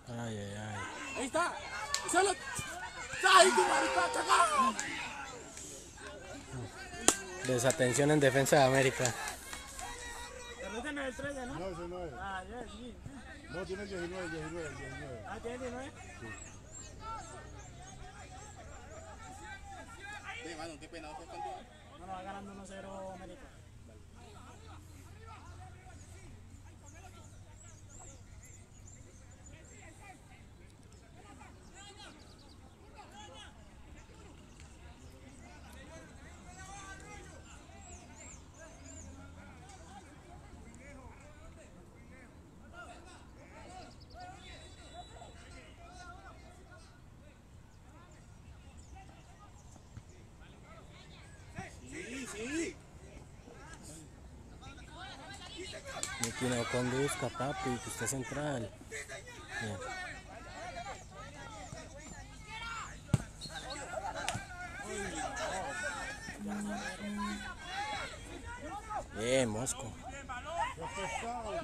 Speaker 1: Ay, ay, ay.
Speaker 2: Ahí está. ¡Solo! ¡Ay, tu marica, cagado!
Speaker 1: Desatención en defensa de América.
Speaker 3: Pero este no es el trece, ¿no?
Speaker 2: No, ese no es.
Speaker 3: Ah, ya, sí.
Speaker 2: No, tiene diecinueve, diecinueve, diecinueve.
Speaker 3: Ah, tiene diecinueve.
Speaker 2: Sí, mano, qué pena, ¿no fue contigo?
Speaker 3: No, no, va ganando uno cero América.
Speaker 2: Sí, sí.
Speaker 1: Miki, no conduzca, papi, que usted es central. Bien. Bien, Mosco.
Speaker 2: Qué pesado.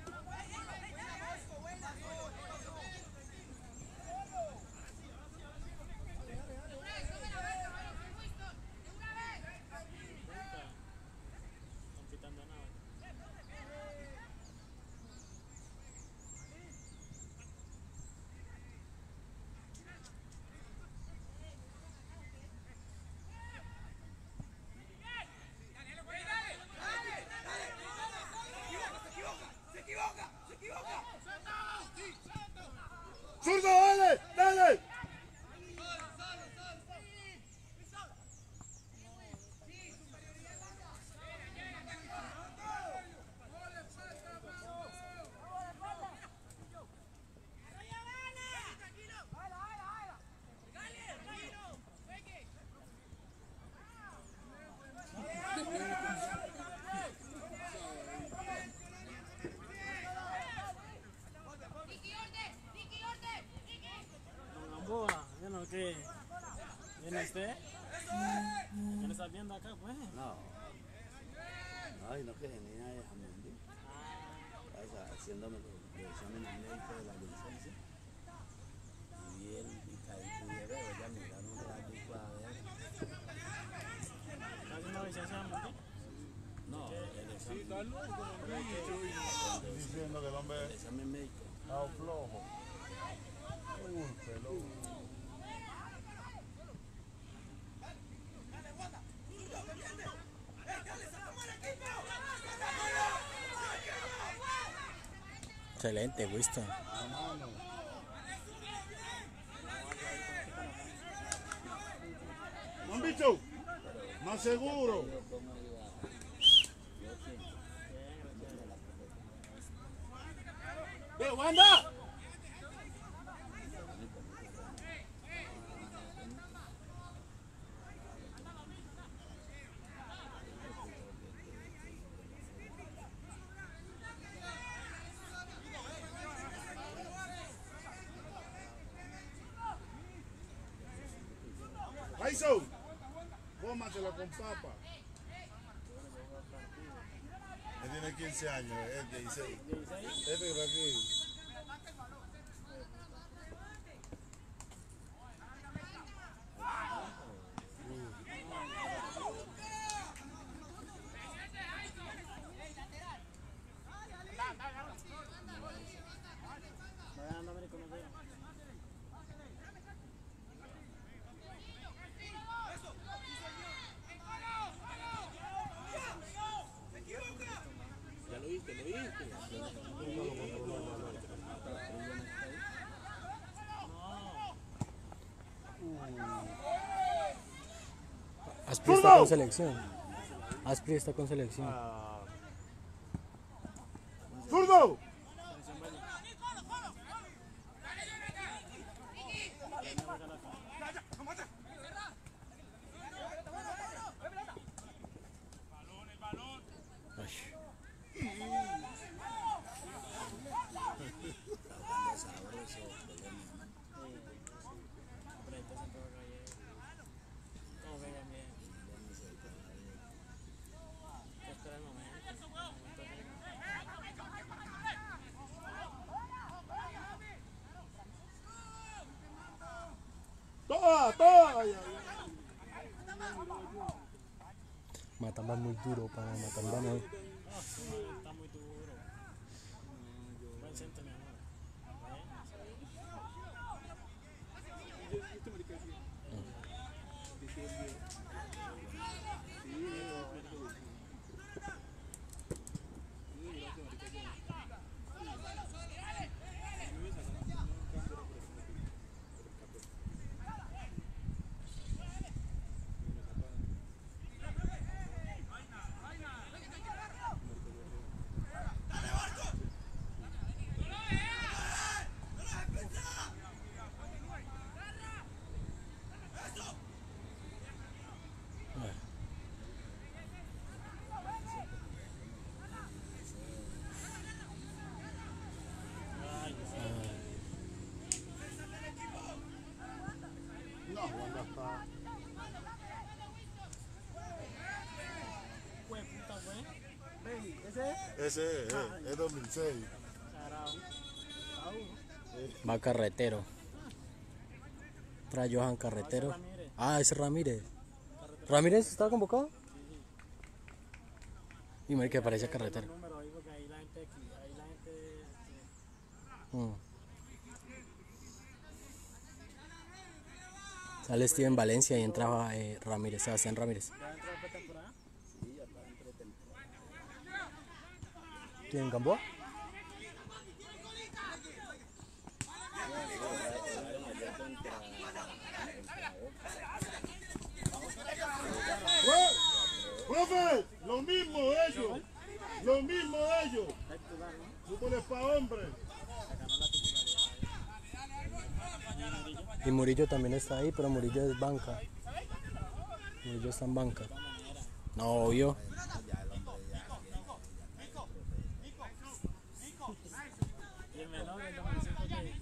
Speaker 3: Están quitando nada.
Speaker 2: ¡Zurdo, dale! ¡Dale!
Speaker 3: Don Gamboa, yo no qué. ¿Viene usted? ¿Qué le estás viendo acá, pues?
Speaker 6: No, no, y no que venía de Jamundí, haciéndome los, los exámenes médicos de la licencia. Y él, y ahí pudiera, ella mirar un ratico a ver.
Speaker 3: ¿Estás haciendo licencia de Monti?
Speaker 6: No, el examen,
Speaker 2: Diciendo que el hombre
Speaker 6: el examen médico.
Speaker 2: está flojo. Uy, pelón.
Speaker 1: Excelente, Winston.
Speaker 2: Hermano. ¿No han visto? Más seguro. ¡Eh, Wanda! Tyson, cómasela con papa. Él tiene quince años, es dieciséis. Este que está aquí.
Speaker 3: Va ganando América uno cero.
Speaker 6: Ya lo viste, lo viste.
Speaker 1: Aspri está con selección. Aspri está con selección.
Speaker 2: ¡Zurdo!
Speaker 1: Matamba es muy duro para Matamba no.
Speaker 3: Ah, sí, está muy duro. Buen centro, mi amor.
Speaker 2: No, Wanda está.
Speaker 3: Pues puta, güey. Ese es.
Speaker 2: Ese es, es, es dos mil seis.
Speaker 3: Sarao. Sarao.
Speaker 1: Va Carretero. Trae Johan Carretero.
Speaker 3: Ramírez.
Speaker 1: Ah, ese Ramírez. ¿Ramírez está convocado? Y me que parece Carretero.
Speaker 3: Número ahí porque ahí la gente, ahí la gente.
Speaker 1: Mm. Sale Steven Valencia y entra eh, Ramírez, Sebastián Ramírez.
Speaker 3: ¿Ya entró esta temporada?
Speaker 6: Sí, ya está entre temporada.
Speaker 1: ¿Quién, Gamboa?
Speaker 2: ¡Profe! Lo mismo de ellos. Lo mismo de ellos.
Speaker 3: Es titular, ¿no?
Speaker 2: Fútbol es para hombres.
Speaker 3: Se ganó la titularidad.
Speaker 1: Y Murillo también está ahí, pero Murillo es banca. Murillo está en banca. No, obvio.
Speaker 3: Y el menor del dos mil cinco que.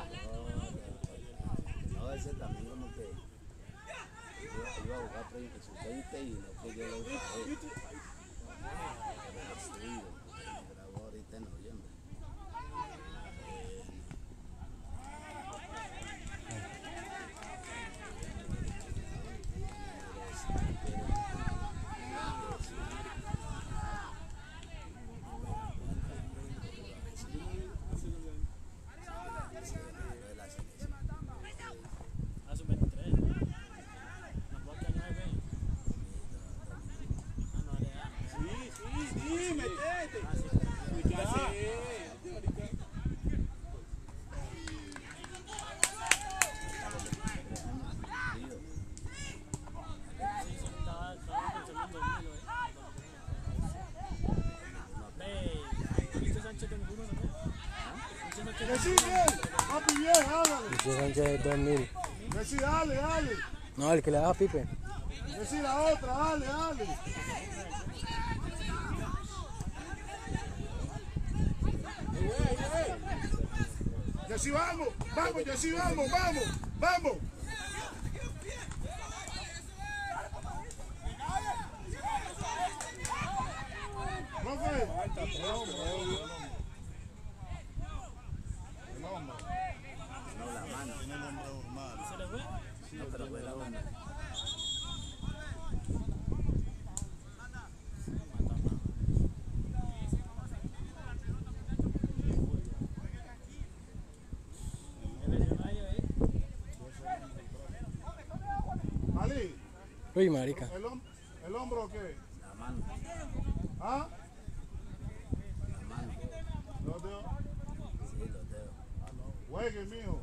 Speaker 6: No, ese también como que iba, iba a jugar treinta, sus veinte y no que yo lo pagué. Pero destruido, grabó ahorita en noviembre.
Speaker 3: A su veintitrés. No puedo que nueve. Ah, no, le da.
Speaker 2: Sí, sí, sí, metete.
Speaker 3: Ah, sí. Sí, sí, estaba, estaba pensando en dos mil, ¿eh? Ve, Lucho Sánchez de ninguno, ¿no? Lucho Sánchez de
Speaker 2: Decí
Speaker 3: ninguno.
Speaker 2: bien. Papi, bien, hágale.
Speaker 1: Lucho Sánchez es dos mil.
Speaker 2: Decí, dale, dale.
Speaker 1: No, el que le da a Pipe.
Speaker 2: Decí la otra, dale, dale. Decí, vamos, vamos, Decí, vamos, vamos, vamos. Profe. El hombre, el hombre.
Speaker 6: No, la mano.
Speaker 2: Tiene el hombre normal.
Speaker 3: ¿Se le fue?
Speaker 6: No, pero fue la mano.
Speaker 3: El legionario ahí.
Speaker 2: Ali,
Speaker 1: Uy, marica.
Speaker 2: ¿el, hom- el hombro o qué?
Speaker 6: La mano.
Speaker 2: ¿Ah?
Speaker 6: La mano.
Speaker 2: Los dedos.
Speaker 6: Sí, los dedos.
Speaker 2: Juegue, mijo.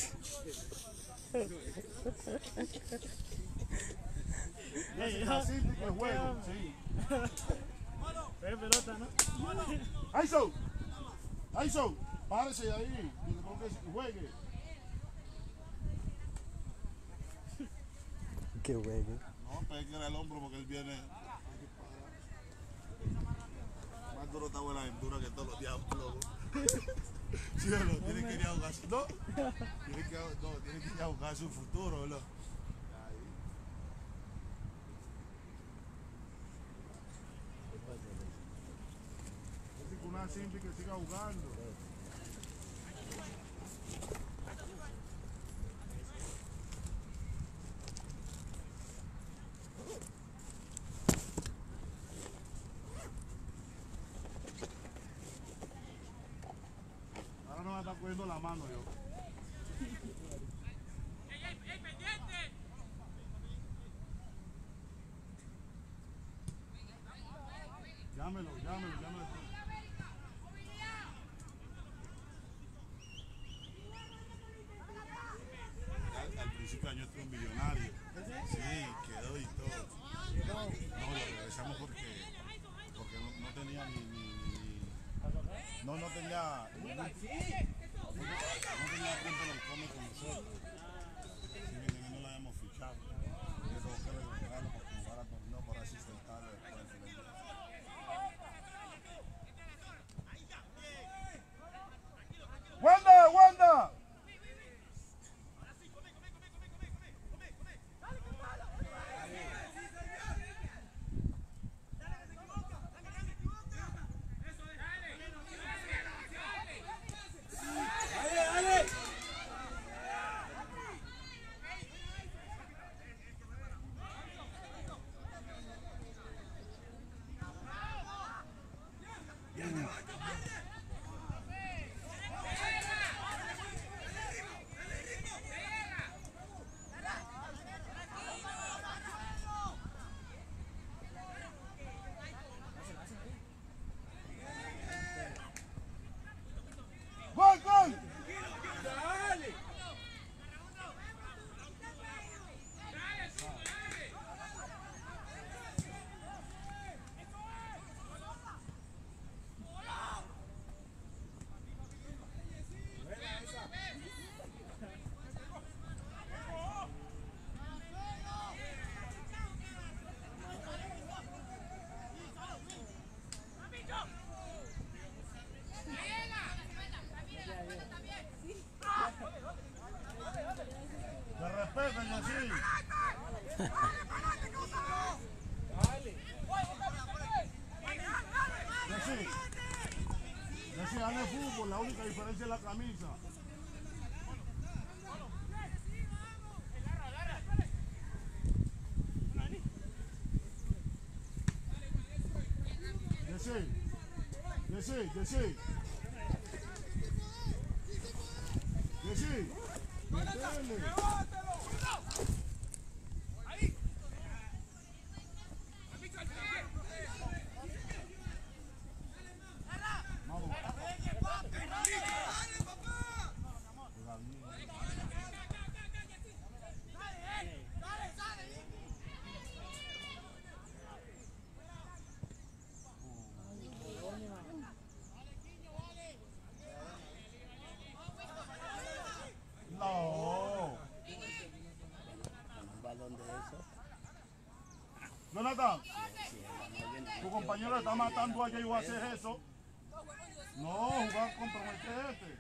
Speaker 2: Es así que juego, sí.
Speaker 3: Ve pelota, ¿no?
Speaker 2: Aiso, Aiso, párese de ahí. Y le pongo que juegue.
Speaker 1: Qué juegue.
Speaker 2: No, pegue el hombro porque él viene. Más duro está buena aventura que todos los diablos. Sí o no, tiene que ir a jugar su. No, tiene que, no, tiene que ir a jugar su futuro, ¿verdad? Así que una simple que siga jugando. la mano yo. Llámelo, llámelo, llámelo. Al, al principio yo estuve un millonario. Sí, quedó y todo. No, lo regresamos porque, porque no, no tenía ni, ni, ni- no, no tenía, no, no tenía tiempo del come con nosotros. Sí, que no lo habíamos fichado. Yo tengo que recuperarlo porque jugar a torneo por así sentarlo después. ¡Wanda, Wanda! ¡Gol, gol! ¡Me respetan, así! Yossi, Yossi, anda el fútbol, la única diferencia es la camisa. Yossi, Yossi, Yossi. Yossi, metele. Vamos. No.
Speaker 6: Con un balón de eso,
Speaker 2: Jonathan,
Speaker 6: si él ganó bien,
Speaker 2: tu compañero está matando allá y va a hacer eso. No, jugar comprometerte.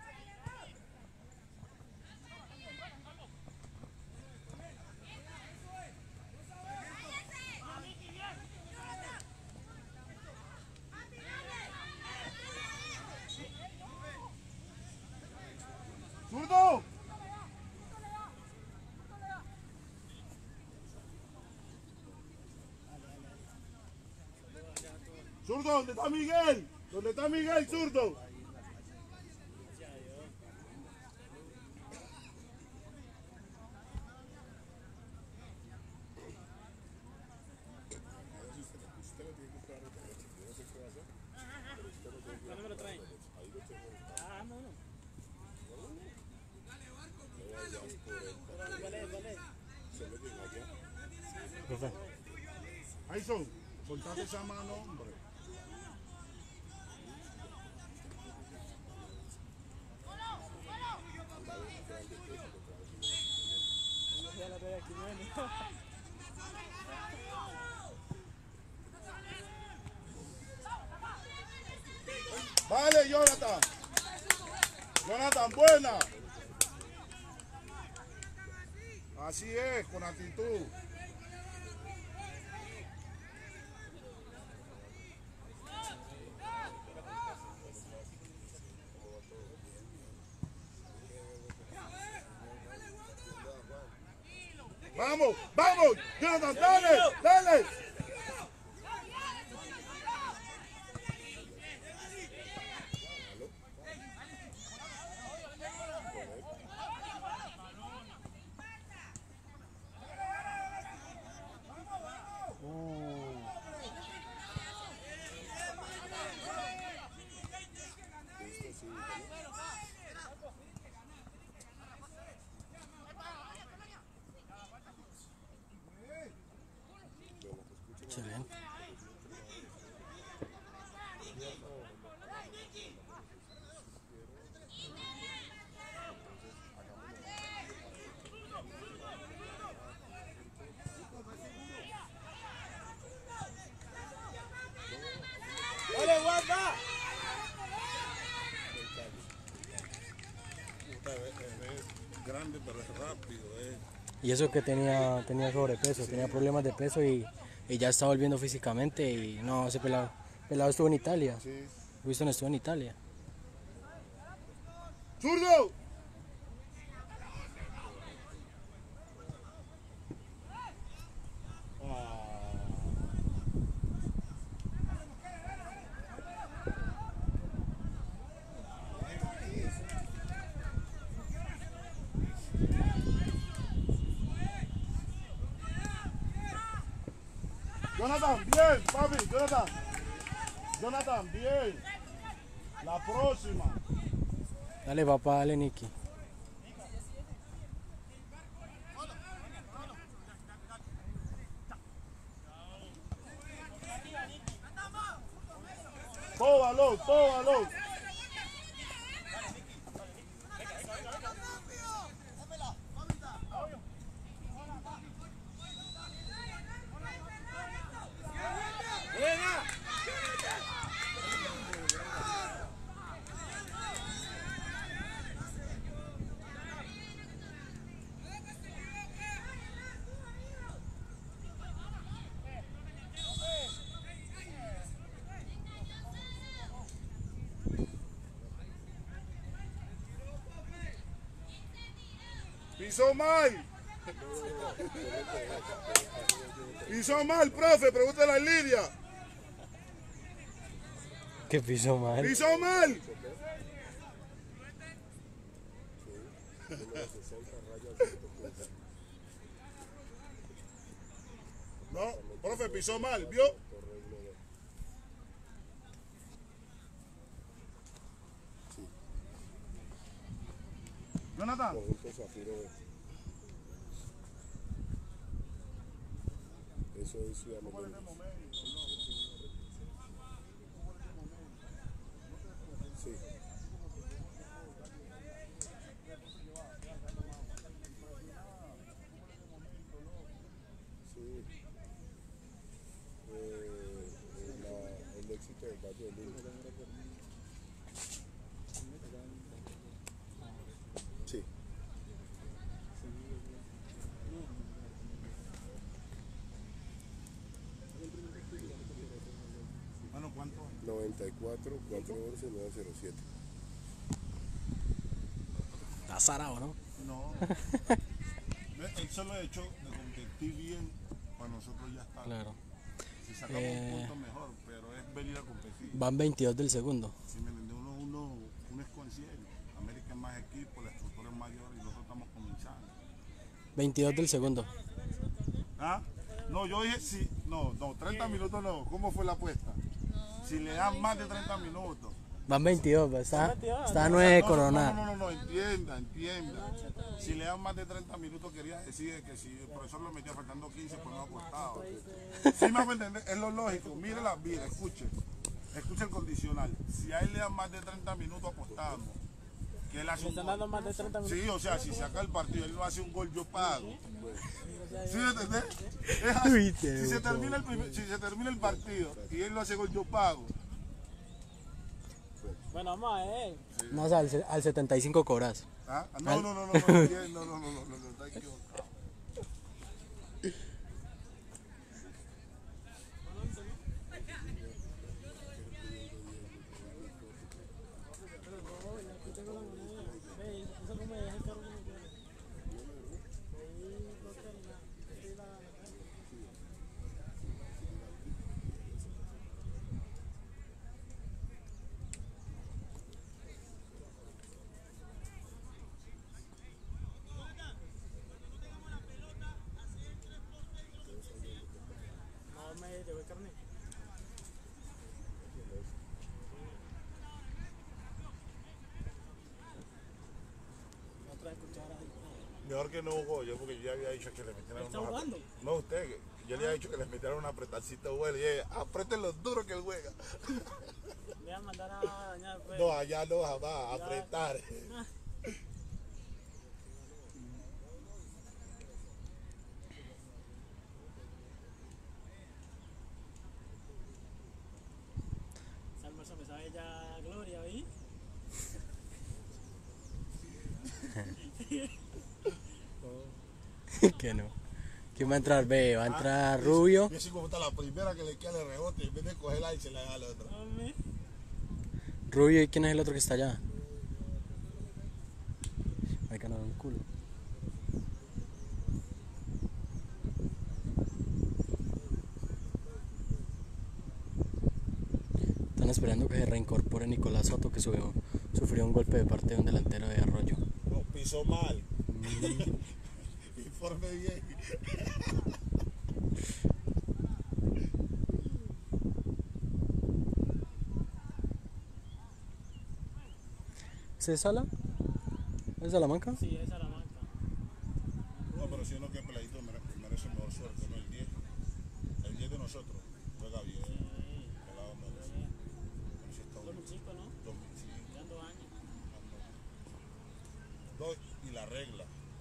Speaker 2: ¡Zurdo! ¡Zurdo! ¿Dónde está Miguel? ¿Dónde está Miguel, zurdo?
Speaker 3: ¿Cuándo me lo traen? Ah, no, no. ¿Cuál es? ¿Cuál es?
Speaker 1: Profe,
Speaker 2: Ahí son. Soltate esa mano, hombre.
Speaker 3: Ya la trae aquí, bueno.
Speaker 2: Vale, Jonathan. Jonathan, buena. Así es, con actitud. Vamos, vamos, Jonathan, dale, dale. grande, pero es rápido. Eh.
Speaker 1: Y eso que tenía, tenía sobrepeso, tenía problemas de peso y, y ya está volviendo físicamente. Y no, ese pelado, pelado estuvo en Italia.
Speaker 2: Sí.
Speaker 1: Winston estuvo en Italia.
Speaker 2: ¡Zurdo! Jonathan, bien, papi, Jonathan. Jonathan, bien. La próxima.
Speaker 1: Dale, papá, dale, Nicky.
Speaker 2: Todo balón, todo balón. Pisó mal. Pisó mal, profe, pregúntale a Lidia.
Speaker 1: Que pisó mal.
Speaker 2: Pisó mal. No, profe, pisó mal, ¿vio? Jonathan.
Speaker 5: Conjunto Zafiro. Eso es Ciudad Melilla. Sí. Sí. Eh, la, el éxito del Valle de Lima. Sí.
Speaker 2: Bueno, ¿cuánto?
Speaker 5: noventa y cuatro, cuatrocientos once, novecientos siete.
Speaker 1: Está zarado, ¿no?
Speaker 2: No. Él solo ha hecho de competir bien para nosotros ya está.
Speaker 1: Claro.
Speaker 2: Si sacamos
Speaker 1: Eh,
Speaker 2: un punto mejor, pero es venir a competir.
Speaker 1: Van veintidós del segundo.
Speaker 2: Si me entiende, uno, uno, uno es consciente. América es más equipo, la estructura es mayor y nosotros estamos comenzando.
Speaker 1: veintidós del segundo.
Speaker 2: ¿Ah? No, yo dije sí, no, no, treinta minutos no. ¿Cómo fue la apuesta? Si le dan más de treinta minutos.
Speaker 1: Van veintidós, pues, está, está a
Speaker 2: No,
Speaker 1: nueve de
Speaker 2: no,
Speaker 1: coronar.
Speaker 2: No, no, no, no, entienda, entienda. Si le dan más de treinta minutos, quería decir que si el profesor lo metía faltando quince, pues no apostaba. Sí me hago entender, es lo lógico. Mire la vida, escuche. Escuche el condicional. Si a él le dan más de treinta minutos, apostamos. Que él hace
Speaker 3: Le
Speaker 2: un
Speaker 3: están
Speaker 2: gol.
Speaker 3: dando más de treinta minutos.
Speaker 2: Sí, o sea, si saca el partido, él no hace un gol, yo pago. ¿Sí me entendés? Es así.
Speaker 1: Uy, te
Speaker 2: Si se,
Speaker 1: gustó.
Speaker 2: termina el primer- si se termina el partido y él no hace gol, yo pago.
Speaker 3: Bueno, vamos a ver.
Speaker 1: Más al, se- al setenta y cinco cobras.
Speaker 2: ¿Ah? No, no, no, no, no, no, no, no, no, no, no, no, está equivocado.
Speaker 3: Ve, eso como me deja el carro como quiera. Ahí, no termina. Ahí la- No me debo el carnet. Otra vez cuchara ahí.
Speaker 2: Mejor que no jugó yo, porque yo ya había dicho que le metieran
Speaker 3: ¿Está
Speaker 2: unos
Speaker 3: jugando?
Speaker 2: apre- No, usted, que yo le había dicho que les metieran un apretacito bueno y ella, aprieten los duros que él juega.
Speaker 3: Le voy a mandar a dañar pues.
Speaker 2: No, allá no jamás, apretar.
Speaker 3: Ese almuerzo me sabe ya Gloria, ¿oí?
Speaker 1: Que no. ¿Quién va a entrar? Ve, va a entrar Rubio.
Speaker 2: Yo sí como está la primera que le queda el rebote, en vez de cogerla y se la deja al otro.
Speaker 3: Hombre.
Speaker 1: Rubio, ¿y quién es el otro que está allá? Hay que no un culo. Están esperando que se reincorpore Nicolás Soto, que subió, sufrió un golpe de parte de un delantero de Arroyo.
Speaker 2: No, pisó mal. Informe bien.
Speaker 1: ¿Es de Sala? ¿Es Salamanca?
Speaker 3: Sí, es Salamanca.
Speaker 2: No, pero si uno que es peladito mere- merece mejor suerte, no el diez. El diez de nosotros juega bien. Pelado merece. Pero si está
Speaker 3: dos mil
Speaker 2: un
Speaker 3: cinco, ¿no?
Speaker 2: dos mil cinco.
Speaker 3: Ya dos años.
Speaker 2: Dos y la regla.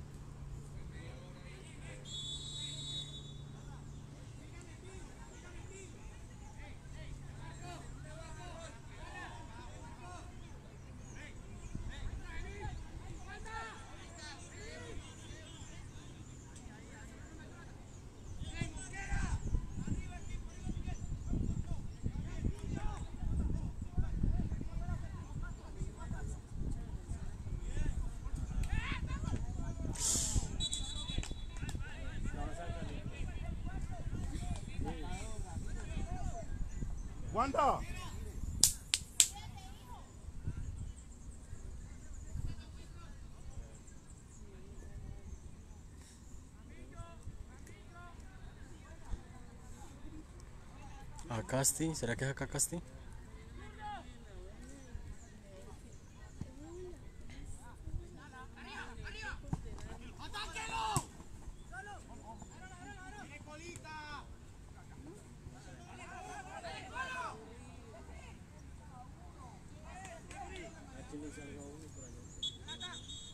Speaker 2: ¡Wanda!
Speaker 1: A Casti, ¿será que es acá Casti?
Speaker 3: Aquí le salga uno por allá.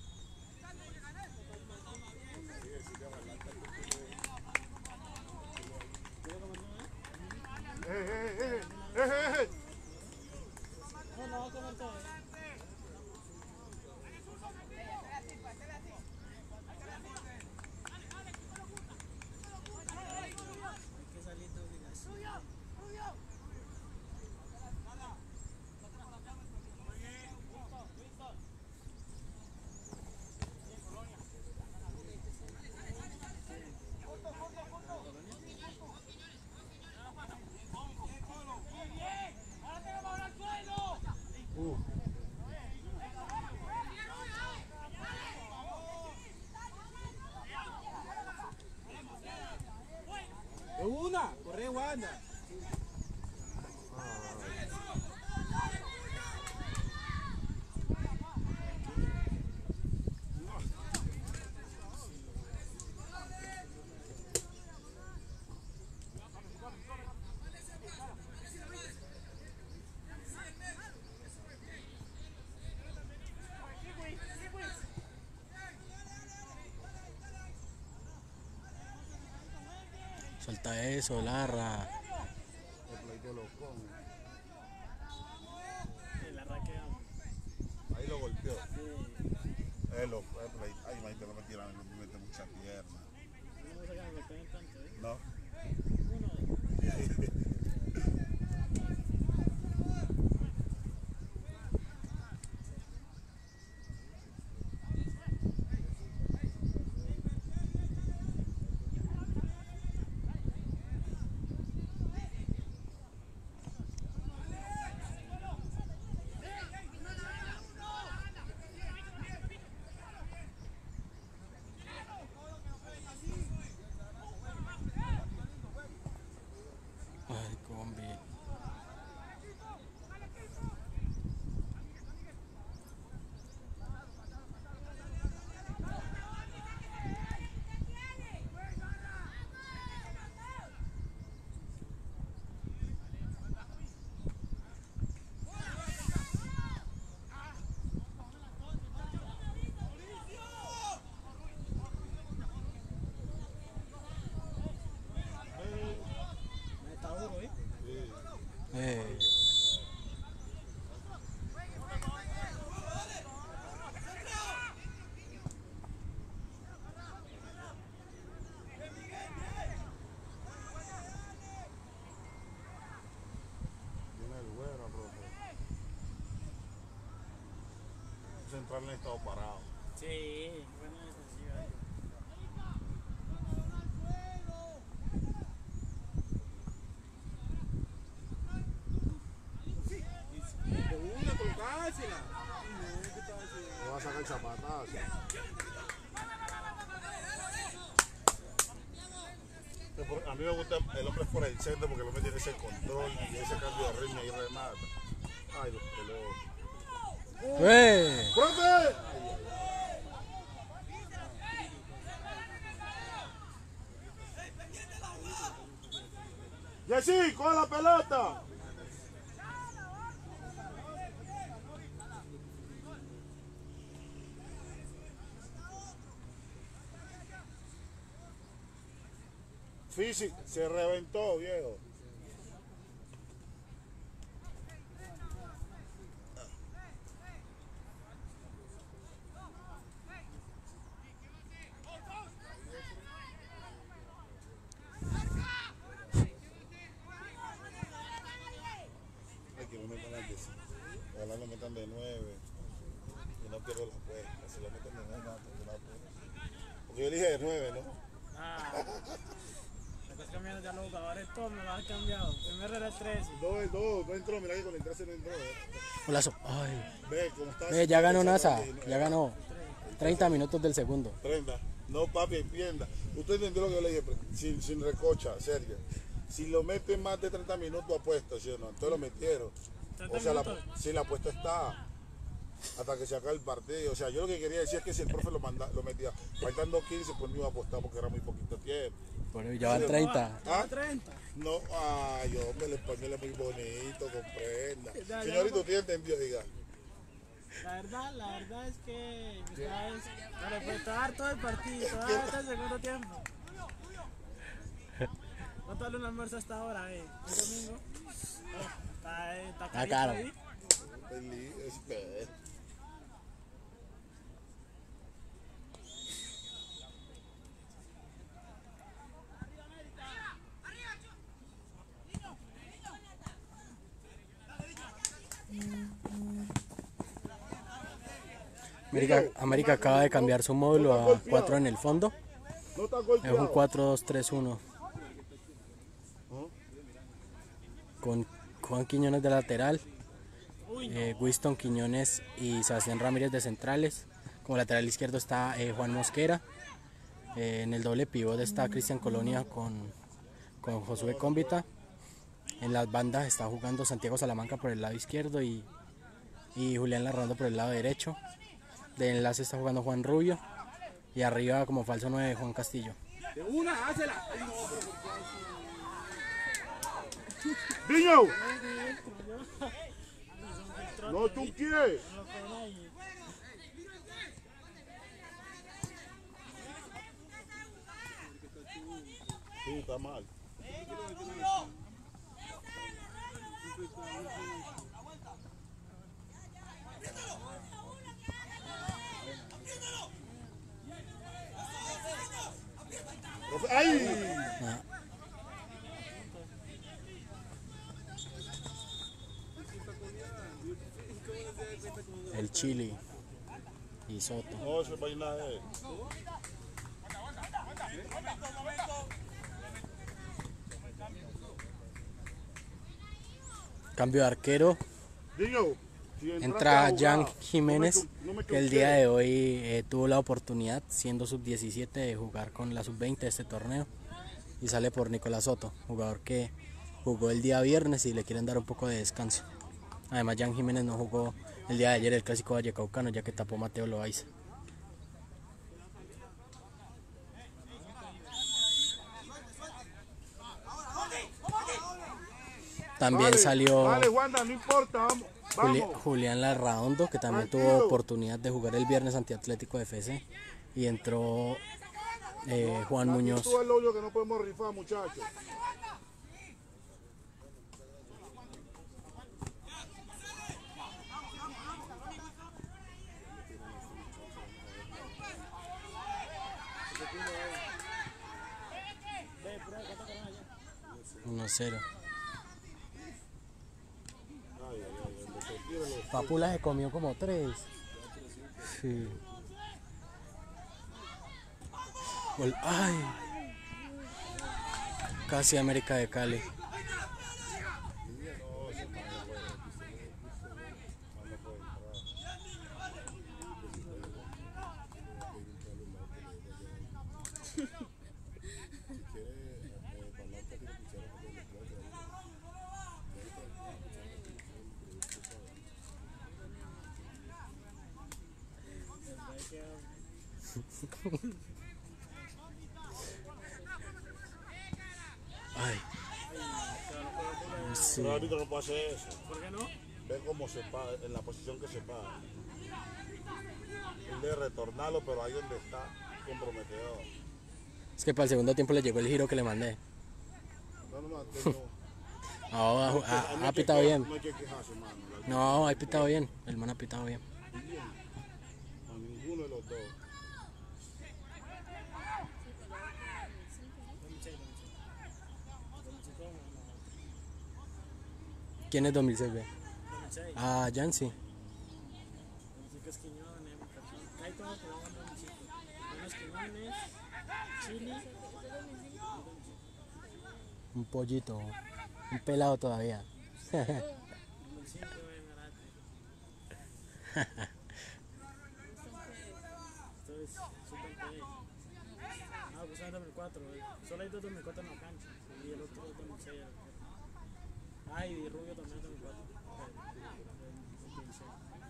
Speaker 2: ¡Eh, eh, eh! ¡Eh, eh, eh!
Speaker 3: No, no va a comer todo. Hay que salir de obligación. De una, corre Wanda.
Speaker 1: Suelta eso, Larra.
Speaker 2: El pleito lo come.
Speaker 3: El arranque.
Speaker 2: Ahí lo golpeó. Eh, lo, el pleito. Ay, imagínate, no me tiran, no me mete mucha pierna.
Speaker 3: No me sacan los golpeen tanto, ¿eh?
Speaker 2: No.
Speaker 3: Uno.
Speaker 1: Ay, combi.
Speaker 3: Está duro, ¿eh?
Speaker 1: Eh.
Speaker 2: central han estado parados.
Speaker 3: Sí, buena defensiva.
Speaker 5: De una, colocásela. No, ¿qué estaba haciendo?
Speaker 2: Le va a sacar el zapatazo. A mí me gusta el hombre por el centro porque el hombre tiene ese control y ese cambio de ritmo y remata. Ay, los pelos.
Speaker 1: ¡Eh!
Speaker 2: ¡Profe! ¡Jessy, coge la pelota! Físico, se reventó, viejo. Ay, que no metan al de cinco. Ojalá lo metan de nueve. Y no pierdo la apuesta. Si lo meten de nueve, no, porque no apuesta. Porque yo dije de nueve, ¿no?
Speaker 3: Ah, me estás cambiando ya los jugadores, todos me lo han cambiado. Primero era el trece.
Speaker 2: No, no, no entró. Mira que con el trece no entró. ¿eh?
Speaker 1: Golazo. Ay.
Speaker 2: Ve, cómo está.
Speaker 1: Ve, ya ganó NASA.
Speaker 2: Ese-
Speaker 1: Ya ganó. treinta minutos del segundo.
Speaker 2: Prenda. No, papi, entienda. Usted entendió lo que yo le dije, pero sin, sin recocha, Sergio. Si lo meten más de treinta minutos, apuesto, ¿sí o no? Entonces lo metieron.
Speaker 3: ¿treinta
Speaker 2: O sea, la,
Speaker 3: minutos?
Speaker 2: sí, la apuesta está hasta que se acabe el partido. O sea, yo lo que quería decir es que si el profe lo, manda, lo metía faltando quince, pues no iba a apostar porque era muy poquito tiempo.
Speaker 1: Bueno, ya van treinta.
Speaker 2: ¿Ah?
Speaker 3: treinta.
Speaker 2: No, ay, hombre, el español es muy bonito, comprenda.
Speaker 3: Ya, ya,
Speaker 2: Señorito,
Speaker 3: no.
Speaker 2: ¿usted entendió? Diga.
Speaker 3: La verdad, la verdad es que esta vez para respetar todo el partido, todavía hasta el segundo tiempo. ¿Cuánto vale un almuerzo hasta ahora, eh? El domingo. Oh, está, eh, está carito
Speaker 1: caro.
Speaker 3: ahí.
Speaker 2: Feliz, espera.
Speaker 1: América, América acaba de cambiar su módulo a cuatro en el fondo.
Speaker 2: No está
Speaker 1: Es un
Speaker 2: golpeado.
Speaker 1: cuatro dos tres uno. Con Juan Quiñones de lateral, eh, Winston Quiñones y Sebastián Ramírez de centrales. Como lateral izquierdo está eh, Juan Mosquera. Eh, en el doble pivot está Cristian Colonia con, con Josué Cómbita. En las bandas está jugando Santiago Salamanca por el lado izquierdo y, y Julián Larrando por el lado derecho. De enlace está jugando Juan Rubio. Y arriba como falso nueve Juan Castillo.
Speaker 5: De una, hácela. Ay, no, pero ¿por qué
Speaker 2: ¡Niño!
Speaker 3: Trote,
Speaker 2: No, tú quieres.
Speaker 3: no lo puede nadie.
Speaker 2: Sí, está mal. Profe, ¡ay!
Speaker 1: Ah, el Chile y Soto.
Speaker 2: No, eso es vaina de...
Speaker 1: Cambio de arquero.
Speaker 2: Niño, si entraste a
Speaker 1: Entra
Speaker 2: jugar,
Speaker 1: Jan
Speaker 2: no me
Speaker 1: Jiménez,
Speaker 2: chu- no me
Speaker 1: que el día
Speaker 2: chuquees.
Speaker 1: de hoy eh, tuvo la oportunidad, siendo sub diecisiete, de jugar con la sub veinte de este torneo. Y sale por Nicolás Soto, jugador que jugó el día viernes y le quieren dar un poco de descanso. Además, Jan Jiménez no jugó el día de ayer el clásico vallecaucano, ya que tapó Mateo Loaiza. También
Speaker 2: Vale,
Speaker 1: salió
Speaker 2: Vale, Wanda, no importa, vamos.
Speaker 1: Juli-
Speaker 2: vamos.
Speaker 1: Julián Larraondo, que también tuvo
Speaker 2: Tranquilo.
Speaker 1: oportunidad de jugar el viernes ante Atlético F C. Y entró eh, Juan
Speaker 2: Aquí
Speaker 1: Muñoz.
Speaker 2: tú es lo único que no podemos rifar, muchachos.
Speaker 1: uno cero.
Speaker 2: Ay, ay, ay, ay, tíralo.
Speaker 1: Papula se comió como tres. Sí. Gol- Ay. Casi América de Cali. Ay. Sí.
Speaker 2: Pero ahorita no puede hacer eso.
Speaker 3: ¿Por qué no?
Speaker 2: Ve cómo se para, en la posición que se para. Él debe retornarlo, pero ahí donde está comprometedor.
Speaker 1: Es que para el segundo tiempo le llegó el giro que le mandé.
Speaker 2: No, no, no, que no.
Speaker 1: No, ha,
Speaker 2: No hay que-
Speaker 1: ha-
Speaker 2: no
Speaker 1: ha
Speaker 2: hay que
Speaker 1: pitado
Speaker 2: quejar-
Speaker 1: bien.
Speaker 2: No hay que quejarse, mano. La-
Speaker 1: No, ha pitado bien. El man ha pitado bien.
Speaker 2: A ninguno de los dos.
Speaker 1: ¿Quién es dos mil seis? Ve?
Speaker 3: dos mil seis.
Speaker 1: Ah, Yancy.
Speaker 3: dos mil cinco es Quiñones, Caito, pero van dos mil cinco. Uno es Quiñones, Chili.
Speaker 1: Un pollito. Un pelado todavía.
Speaker 3: dos mil cinco en Arate. Esto es Super P. Ah, pues es dos mil cuatro. eh. Solo hay dos dos mil cuatro en la cancha. Y el otro es dos mil seis. Ah, y Rubio también es dos mil cuatro. dos mil seis.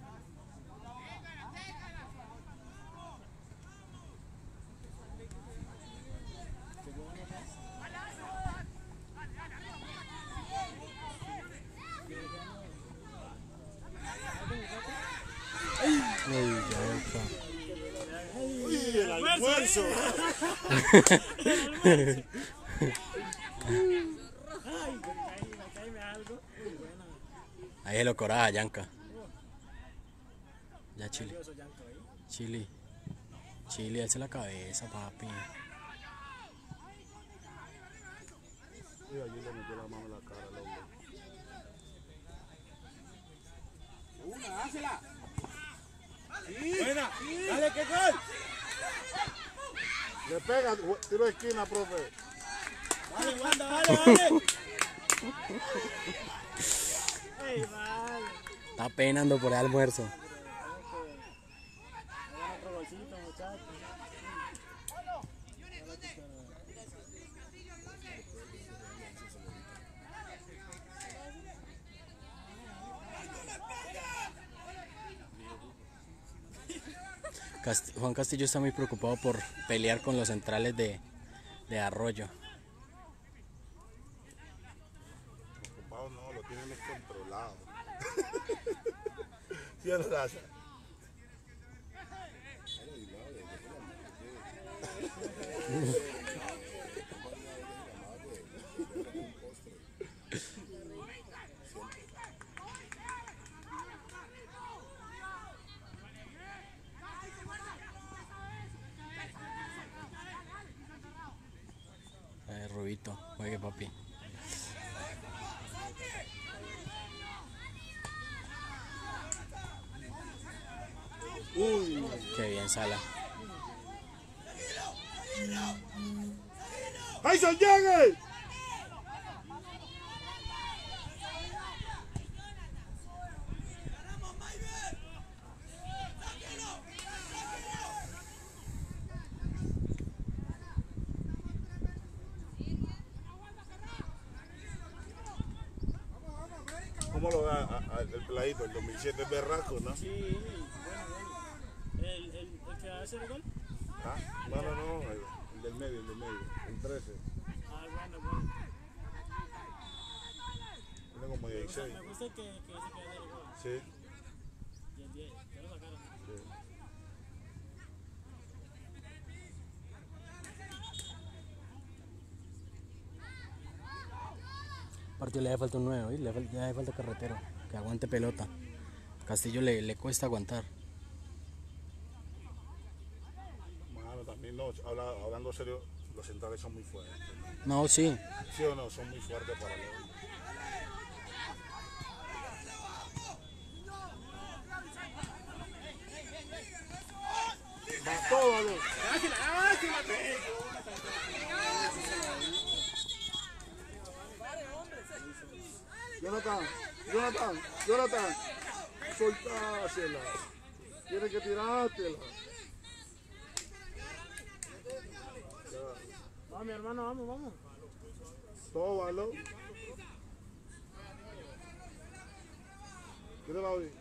Speaker 3: Qué bueno, pues.
Speaker 1: Uy, ya está.
Speaker 2: ¡Uy, el almuerzo!
Speaker 3: Ay, me cae, me cae me algo. Muy buena.
Speaker 1: Ahí se lo coraba Yanka. Ya Chile.
Speaker 3: Nervioso Yanko ahí.
Speaker 1: Chile. Chile, alza la cabeza, papi.
Speaker 2: Y allí le metió la mano en la cara al hombre.
Speaker 5: Una, dásela. Buena. Dale, que gol.
Speaker 2: Le pega, tiro de esquina, profe.
Speaker 5: Dale, Wanda, dale, dale.
Speaker 3: Ey, vale.
Speaker 1: Está penando por el almuerzo.
Speaker 3: Hagan otro bolsito, muchachos.
Speaker 1: Cast- Juan Castillo está muy preocupado por pelear con los centrales de, de Arroyo.
Speaker 2: Ocupado no, lo tienen descontrolado. ¿Sí o no, Raza?
Speaker 1: Eh, Rubito, juegue papi.
Speaker 2: Uy,
Speaker 1: Qué bien, Sala.
Speaker 2: ¡Jason, llegue! ¿Cómo lo da a- a- el peladito? El dos mil siete es berraco, ¿no?
Speaker 3: Sí, bueno, bueno. ¿El, el, el que hace el gol?
Speaker 2: ¿Ah? No, no, no, el, el del medio, el del medio, el trece.
Speaker 3: Ah, bueno, bueno.
Speaker 2: Tiene como dieciséis.
Speaker 3: Me gusta que, que ese que hace el gol.
Speaker 2: Sí,
Speaker 3: Y el diez. Ya lo sacaron.
Speaker 2: sí.
Speaker 1: Partido le hace falta un nuevo, ¿sí? Le hace, le hace falta carretero. Que aguante pelota. Castillo le, le cuesta aguantar.
Speaker 2: Mano, también no, habla- hablando serio, los centrales son muy fuertes.
Speaker 1: No, sí.
Speaker 2: ¿Sí o no? Son muy fuertes para los. Jonathan, Jonathan, Jonathan, soltásela. Tienes que tirártela.
Speaker 3: Vamos, mi hermano, vamos, vamos.
Speaker 2: Todo balón. ¿Qué te va a oír?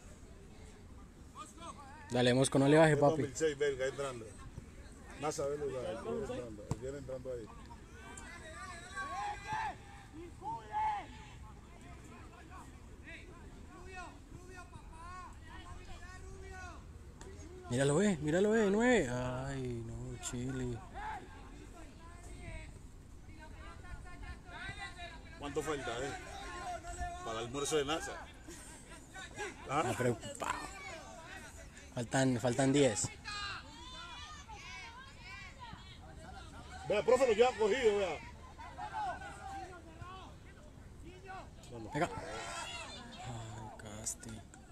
Speaker 1: Dale, Mosco, no le baje, papi.
Speaker 2: dos mil seis, belga entrando. Nasa, belga, él viene entrando, él viene entrando ahí.
Speaker 1: Míralo, ve, míralo, ve, nueve. Ay, no, Chile.
Speaker 2: ¿Cuánto falta, eh? Para el almuerzo de NASA.
Speaker 1: Ah, preocupado. Faltan, faltan diez.
Speaker 2: Vea, profe, lo lleva cogido, vea.
Speaker 1: Venga. Ay, Casti.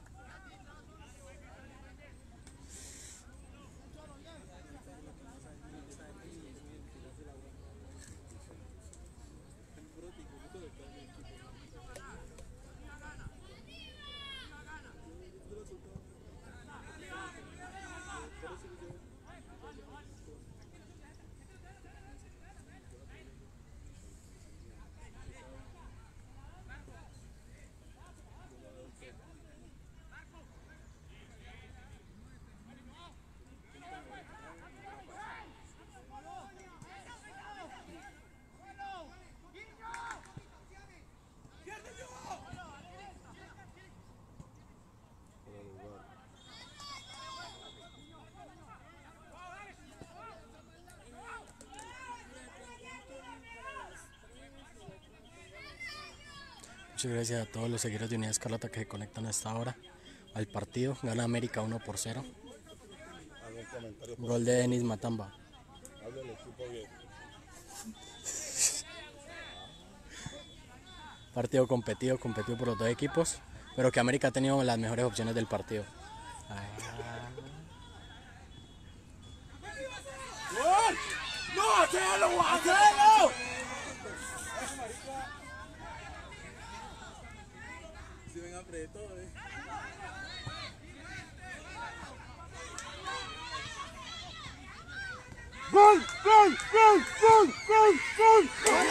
Speaker 1: Muchas gracias a todos los seguidores de Unidad Escarlata que se conectan a esta hora al partido. Gana América uno por cero.
Speaker 2: Algún comentario.
Speaker 1: Gol de Denis Matamba.
Speaker 2: Habla el equipo bien.
Speaker 1: Partido competido, competido por los dos equipos, pero que América ha tenido las mejores opciones del partido. Ah.
Speaker 2: ¡No, hacelo, hacelo!
Speaker 5: Si ven apretó, eh.
Speaker 2: ¡Gol, gol, gol, gol, gol, gol!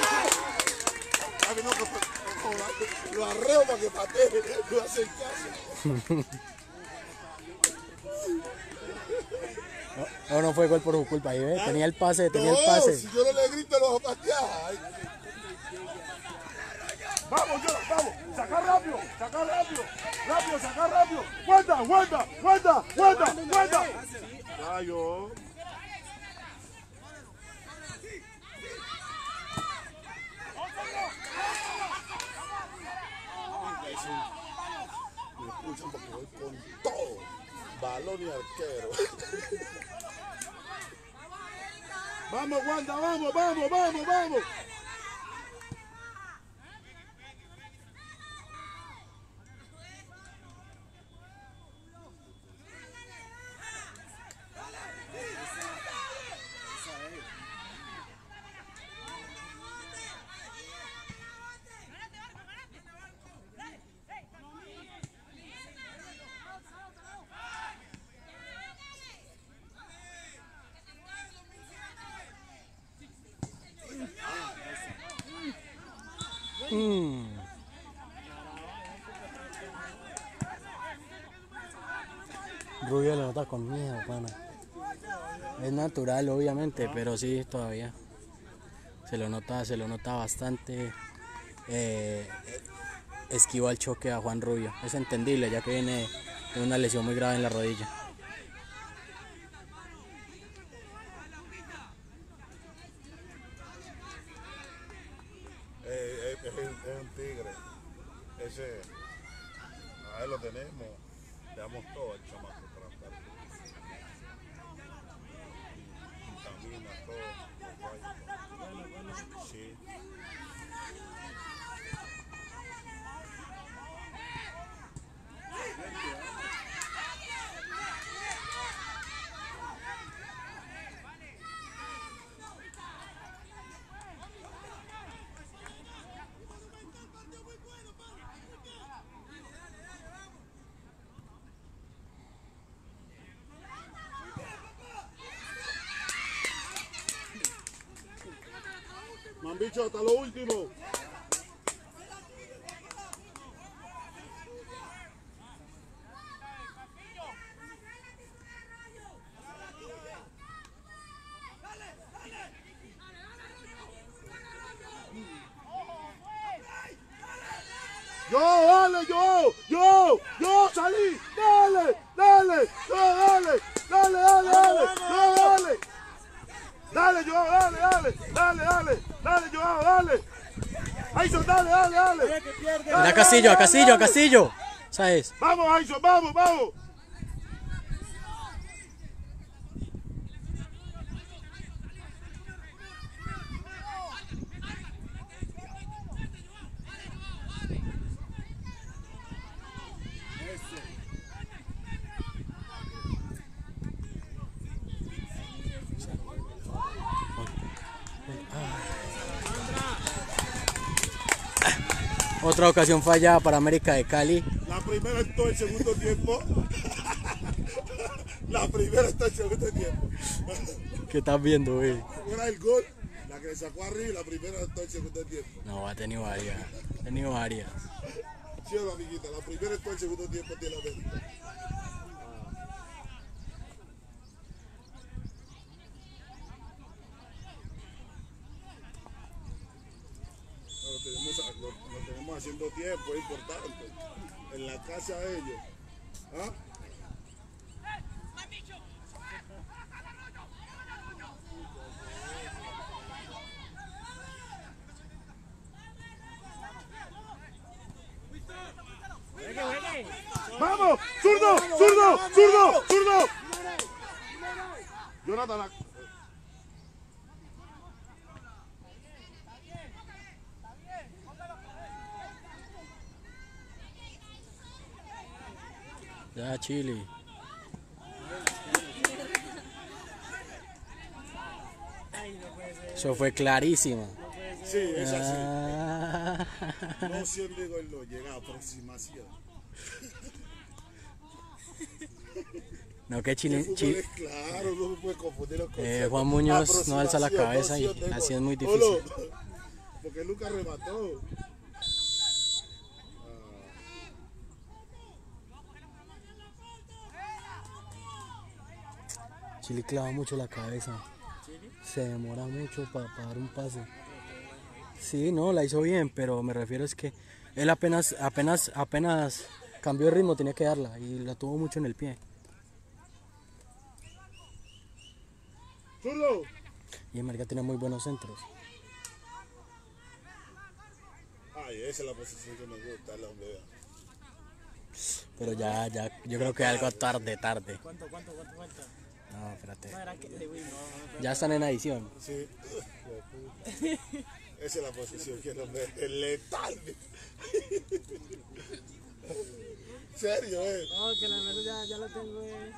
Speaker 2: A mí no, lo, lo arreo para que patee, lo hacen caso.
Speaker 1: No, no fue gol por su culpa, ahí ve, tenía el pase, tenía
Speaker 2: No,
Speaker 1: el pase.
Speaker 2: si yo no le grito, lo va a patear. Ay. Vamos, yo, vamos, sacar rápido, sacar rápido, rápido, sacar rápido. Vuelta, vuelta, vuelta, vuelta, vuelta. Ya yo. Me escuchan porque voy con todo, balón y arquero. Vamos, Wanda, vamos, vamos, vamos, vamos.
Speaker 1: Mm. Rubio lo nota con miedo, pana. Es natural, obviamente, pero sí, todavía se lo nota, se lo nota bastante. Eh, esquiva el choque a Juan Rubio. Es entendible, ya que viene de una lesión muy grave en la rodilla.
Speaker 2: Eh, es, es, es un tigre. Ese, a él lo tenemos. Le damos todo al chamaco para estar. Y camina todo. Sí. bicho, hasta lo último. Yo, dale, yo, yo, yo, salí, dale, dale, yo, dale, dale, dale, dale, yo, dale. Dale, yo, dale, dale, dale, dale, dale, yo, dale. Ayson, dale, dale, dale.
Speaker 1: Mira a Castillo, a Castillo, a Castillo. ¿Sabes?
Speaker 2: Vamos, Ayson, vamos, vamos.
Speaker 1: Otra ocasión fallada para América de Cali.
Speaker 2: La primera en todo el segundo tiempo. La primera en todo el segundo tiempo.
Speaker 1: ¿Qué estás viendo, güey?
Speaker 2: Era el gol, la que le sacó arriba y la primera en todo el segundo tiempo.
Speaker 1: No, ha tenido varias. Ha tenido varias.
Speaker 2: Sí, amiguita, la primera en todo el segundo tiempo tiene la América. Lo tenemos, lo, lo tenemos haciendo tiempo, es importante. En la casa de ellos. ¿Ah? ¡Vamos! ¡Zurdo! ¡Zurdo! ¡Zurdo! ¡Zurdo! Jonathan.
Speaker 1: Ya, Chile. Eso fue clarísimo.
Speaker 2: Sí, es así.
Speaker 1: Ah.
Speaker 2: No siempre gol no llega a aproximación.
Speaker 1: No, que Chile.
Speaker 2: El fútbol
Speaker 1: Chile
Speaker 2: es claro, no se puede confundir los
Speaker 1: eh,
Speaker 2: conceptos.
Speaker 1: Juan Muñoz no alza la
Speaker 2: Aproximación,
Speaker 1: cabeza
Speaker 2: no
Speaker 1: y
Speaker 2: siempre
Speaker 1: así
Speaker 2: gol.
Speaker 1: es muy difícil.
Speaker 2: Olo, porque Lucas remató.
Speaker 1: Chile clava mucho la cabeza. Se demora mucho para, para dar un pase. Sí, no, la hizo bien, pero me refiero es que él apenas, apenas, apenas cambió de ritmo, tenía que darla y la tuvo mucho en el pie.
Speaker 2: ¡Zurdo!
Speaker 1: Y en América tiene muy buenos centros.
Speaker 2: Ay, esa es la posición que me gusta, la hombre.
Speaker 1: Pero ya, ya, yo creo que algo tarde, tarde.
Speaker 3: ¿Cuánto, cuánto, cuánto, cuánto?
Speaker 1: No, espérate.
Speaker 3: No, era que de Wii, no, no,
Speaker 1: Ya están en edición.
Speaker 2: Sí. Esa es la posición que no me es letal. Serio, eh.
Speaker 3: no, que la mesa ya, ya lo tengo, eh.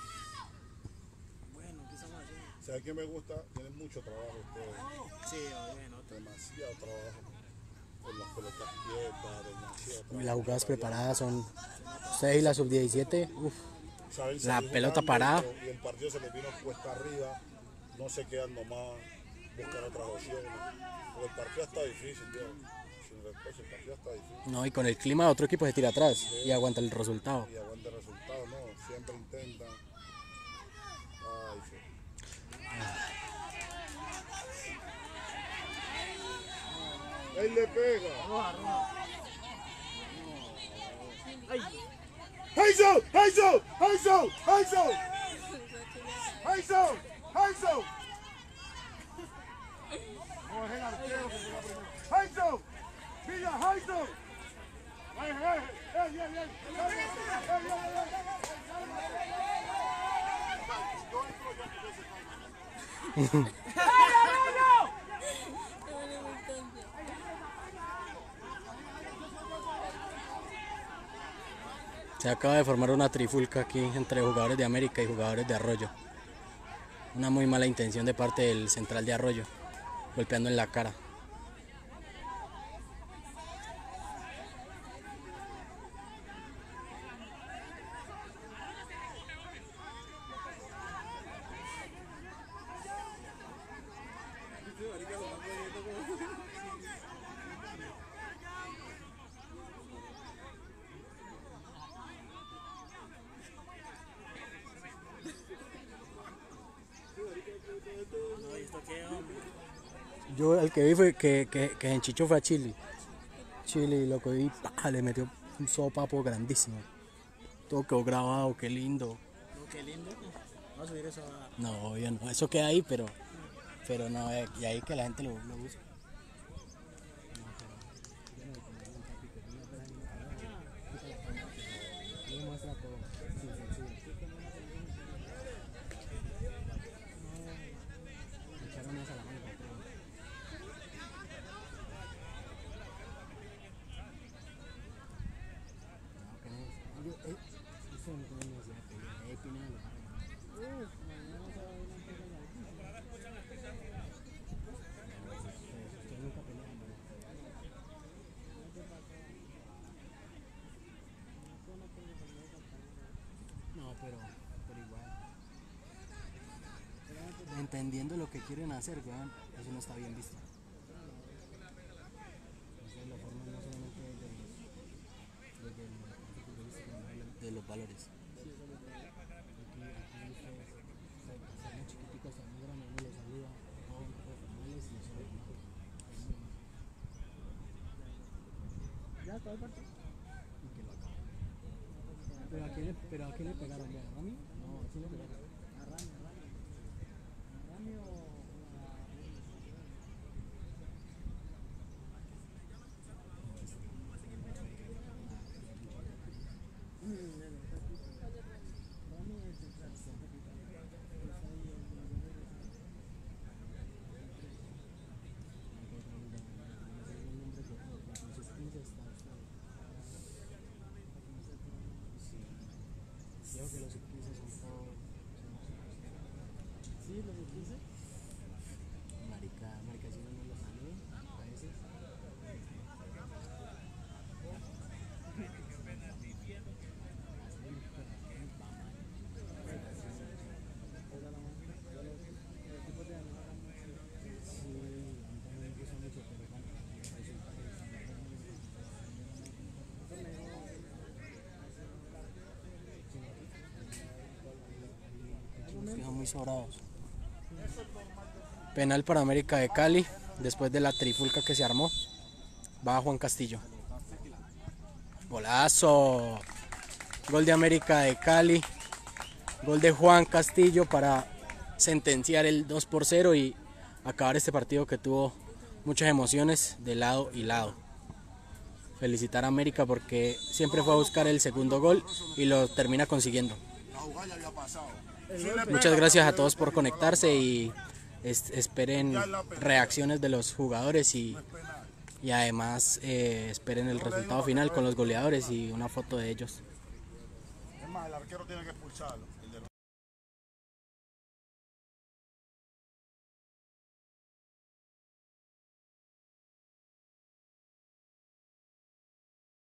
Speaker 3: Bueno, ¿qué estamos haciendo?
Speaker 2: ¿Sabes qué me gusta? Tienen mucho trabajo ustedes.
Speaker 3: Sí, bueno,
Speaker 2: Demasiado trabajo. Con las pelotas quietas, demasiado trabajo.
Speaker 1: Y las jugadas preparadas son ustedes y la sub diecisiete. Uf.
Speaker 2: Saben
Speaker 1: La
Speaker 2: salir
Speaker 1: pelota
Speaker 2: jugando,
Speaker 1: parada.
Speaker 2: Y el partido se les vino cuesta arriba. No se quedan nomás. Buscar otras opciones. Porque el partido está difícil, tío. Sin respeto, el partido está difícil.
Speaker 1: No, y con el clima otro equipo se tira atrás y aguanta el resultado.
Speaker 2: Y aguanta el resultado, ¿no? Siempre intentan. Ay, sí. Él le pega.
Speaker 3: roja, roja. Ay,
Speaker 2: ¡Heiso! ¡Heiso! ¡Heiso! ¡Heiso! ¡Heiso! ¡Heiso! No, es el arquero que se la primera. ¡Heiso! ¡Mira, Heiso! ¡Ay, ay, ay, ay, ay! ¡Ay, ay, ay, ay!
Speaker 1: Se acaba de formar una trifulca aquí entre jugadores de América y jugadores de Arroyo. Una muy mala intención de parte del central de Arroyo, golpeando en la cara. Yo el que vi fue que, que, que en Chicho fue a Chile. Chile y lo que vi, ¡pah! Le metió un sopapo grandísimo. Todo quedó grabado, qué lindo.
Speaker 3: No, qué lindo. Vamos a subir eso a...
Speaker 1: No, obvio no, eso queda ahí, pero, pero no, eh, y ahí que la gente lo, lo use. No, pero, pero igual. Entendiendo lo que quieren hacer, weón, eso no está bien visto. Esa es la forma no solamente de, de, de, de los valores. Aquí, aquí ustedes se muy chiquiticos, se muy grandes, uno los saluda, todos un poco formales y eso es lo
Speaker 3: ¿Ya está el partido?
Speaker 1: y que lo acaben. Pero a quién le, pero a quién le pegaron, ¿ya? ¿A Rami? No, ¿a quién le pegaron?
Speaker 3: A Rami, a Rami. ¿A Rami o a... Rami es central.
Speaker 1: Creo que los quince son todos.
Speaker 3: Sí, los de quince.
Speaker 1: Marica, marica, si uno no los saluda, a veces. Sí, a mí también me gusta mucho, pero bueno, resulta que los que son muy sobrados. Penal para América de Cali, después de la trifulca que se armó. Va Juan Castillo. Golazo. Gol de América de Cali. Gol de Juan Castillo para sentenciar el dos por cero y acabar este partido que tuvo muchas emociones de lado y lado. Felicitar a América porque siempre fue a buscar el segundo gol y lo termina consiguiendo.
Speaker 2: La jugada ya había pasado.
Speaker 1: Muchas gracias a todos por conectarse y es- esperen reacciones de los jugadores y, y además eh, esperen el resultado final con los goleadores y una foto de ellos.
Speaker 2: Es más, el arquero tiene que expulsarlo. El de los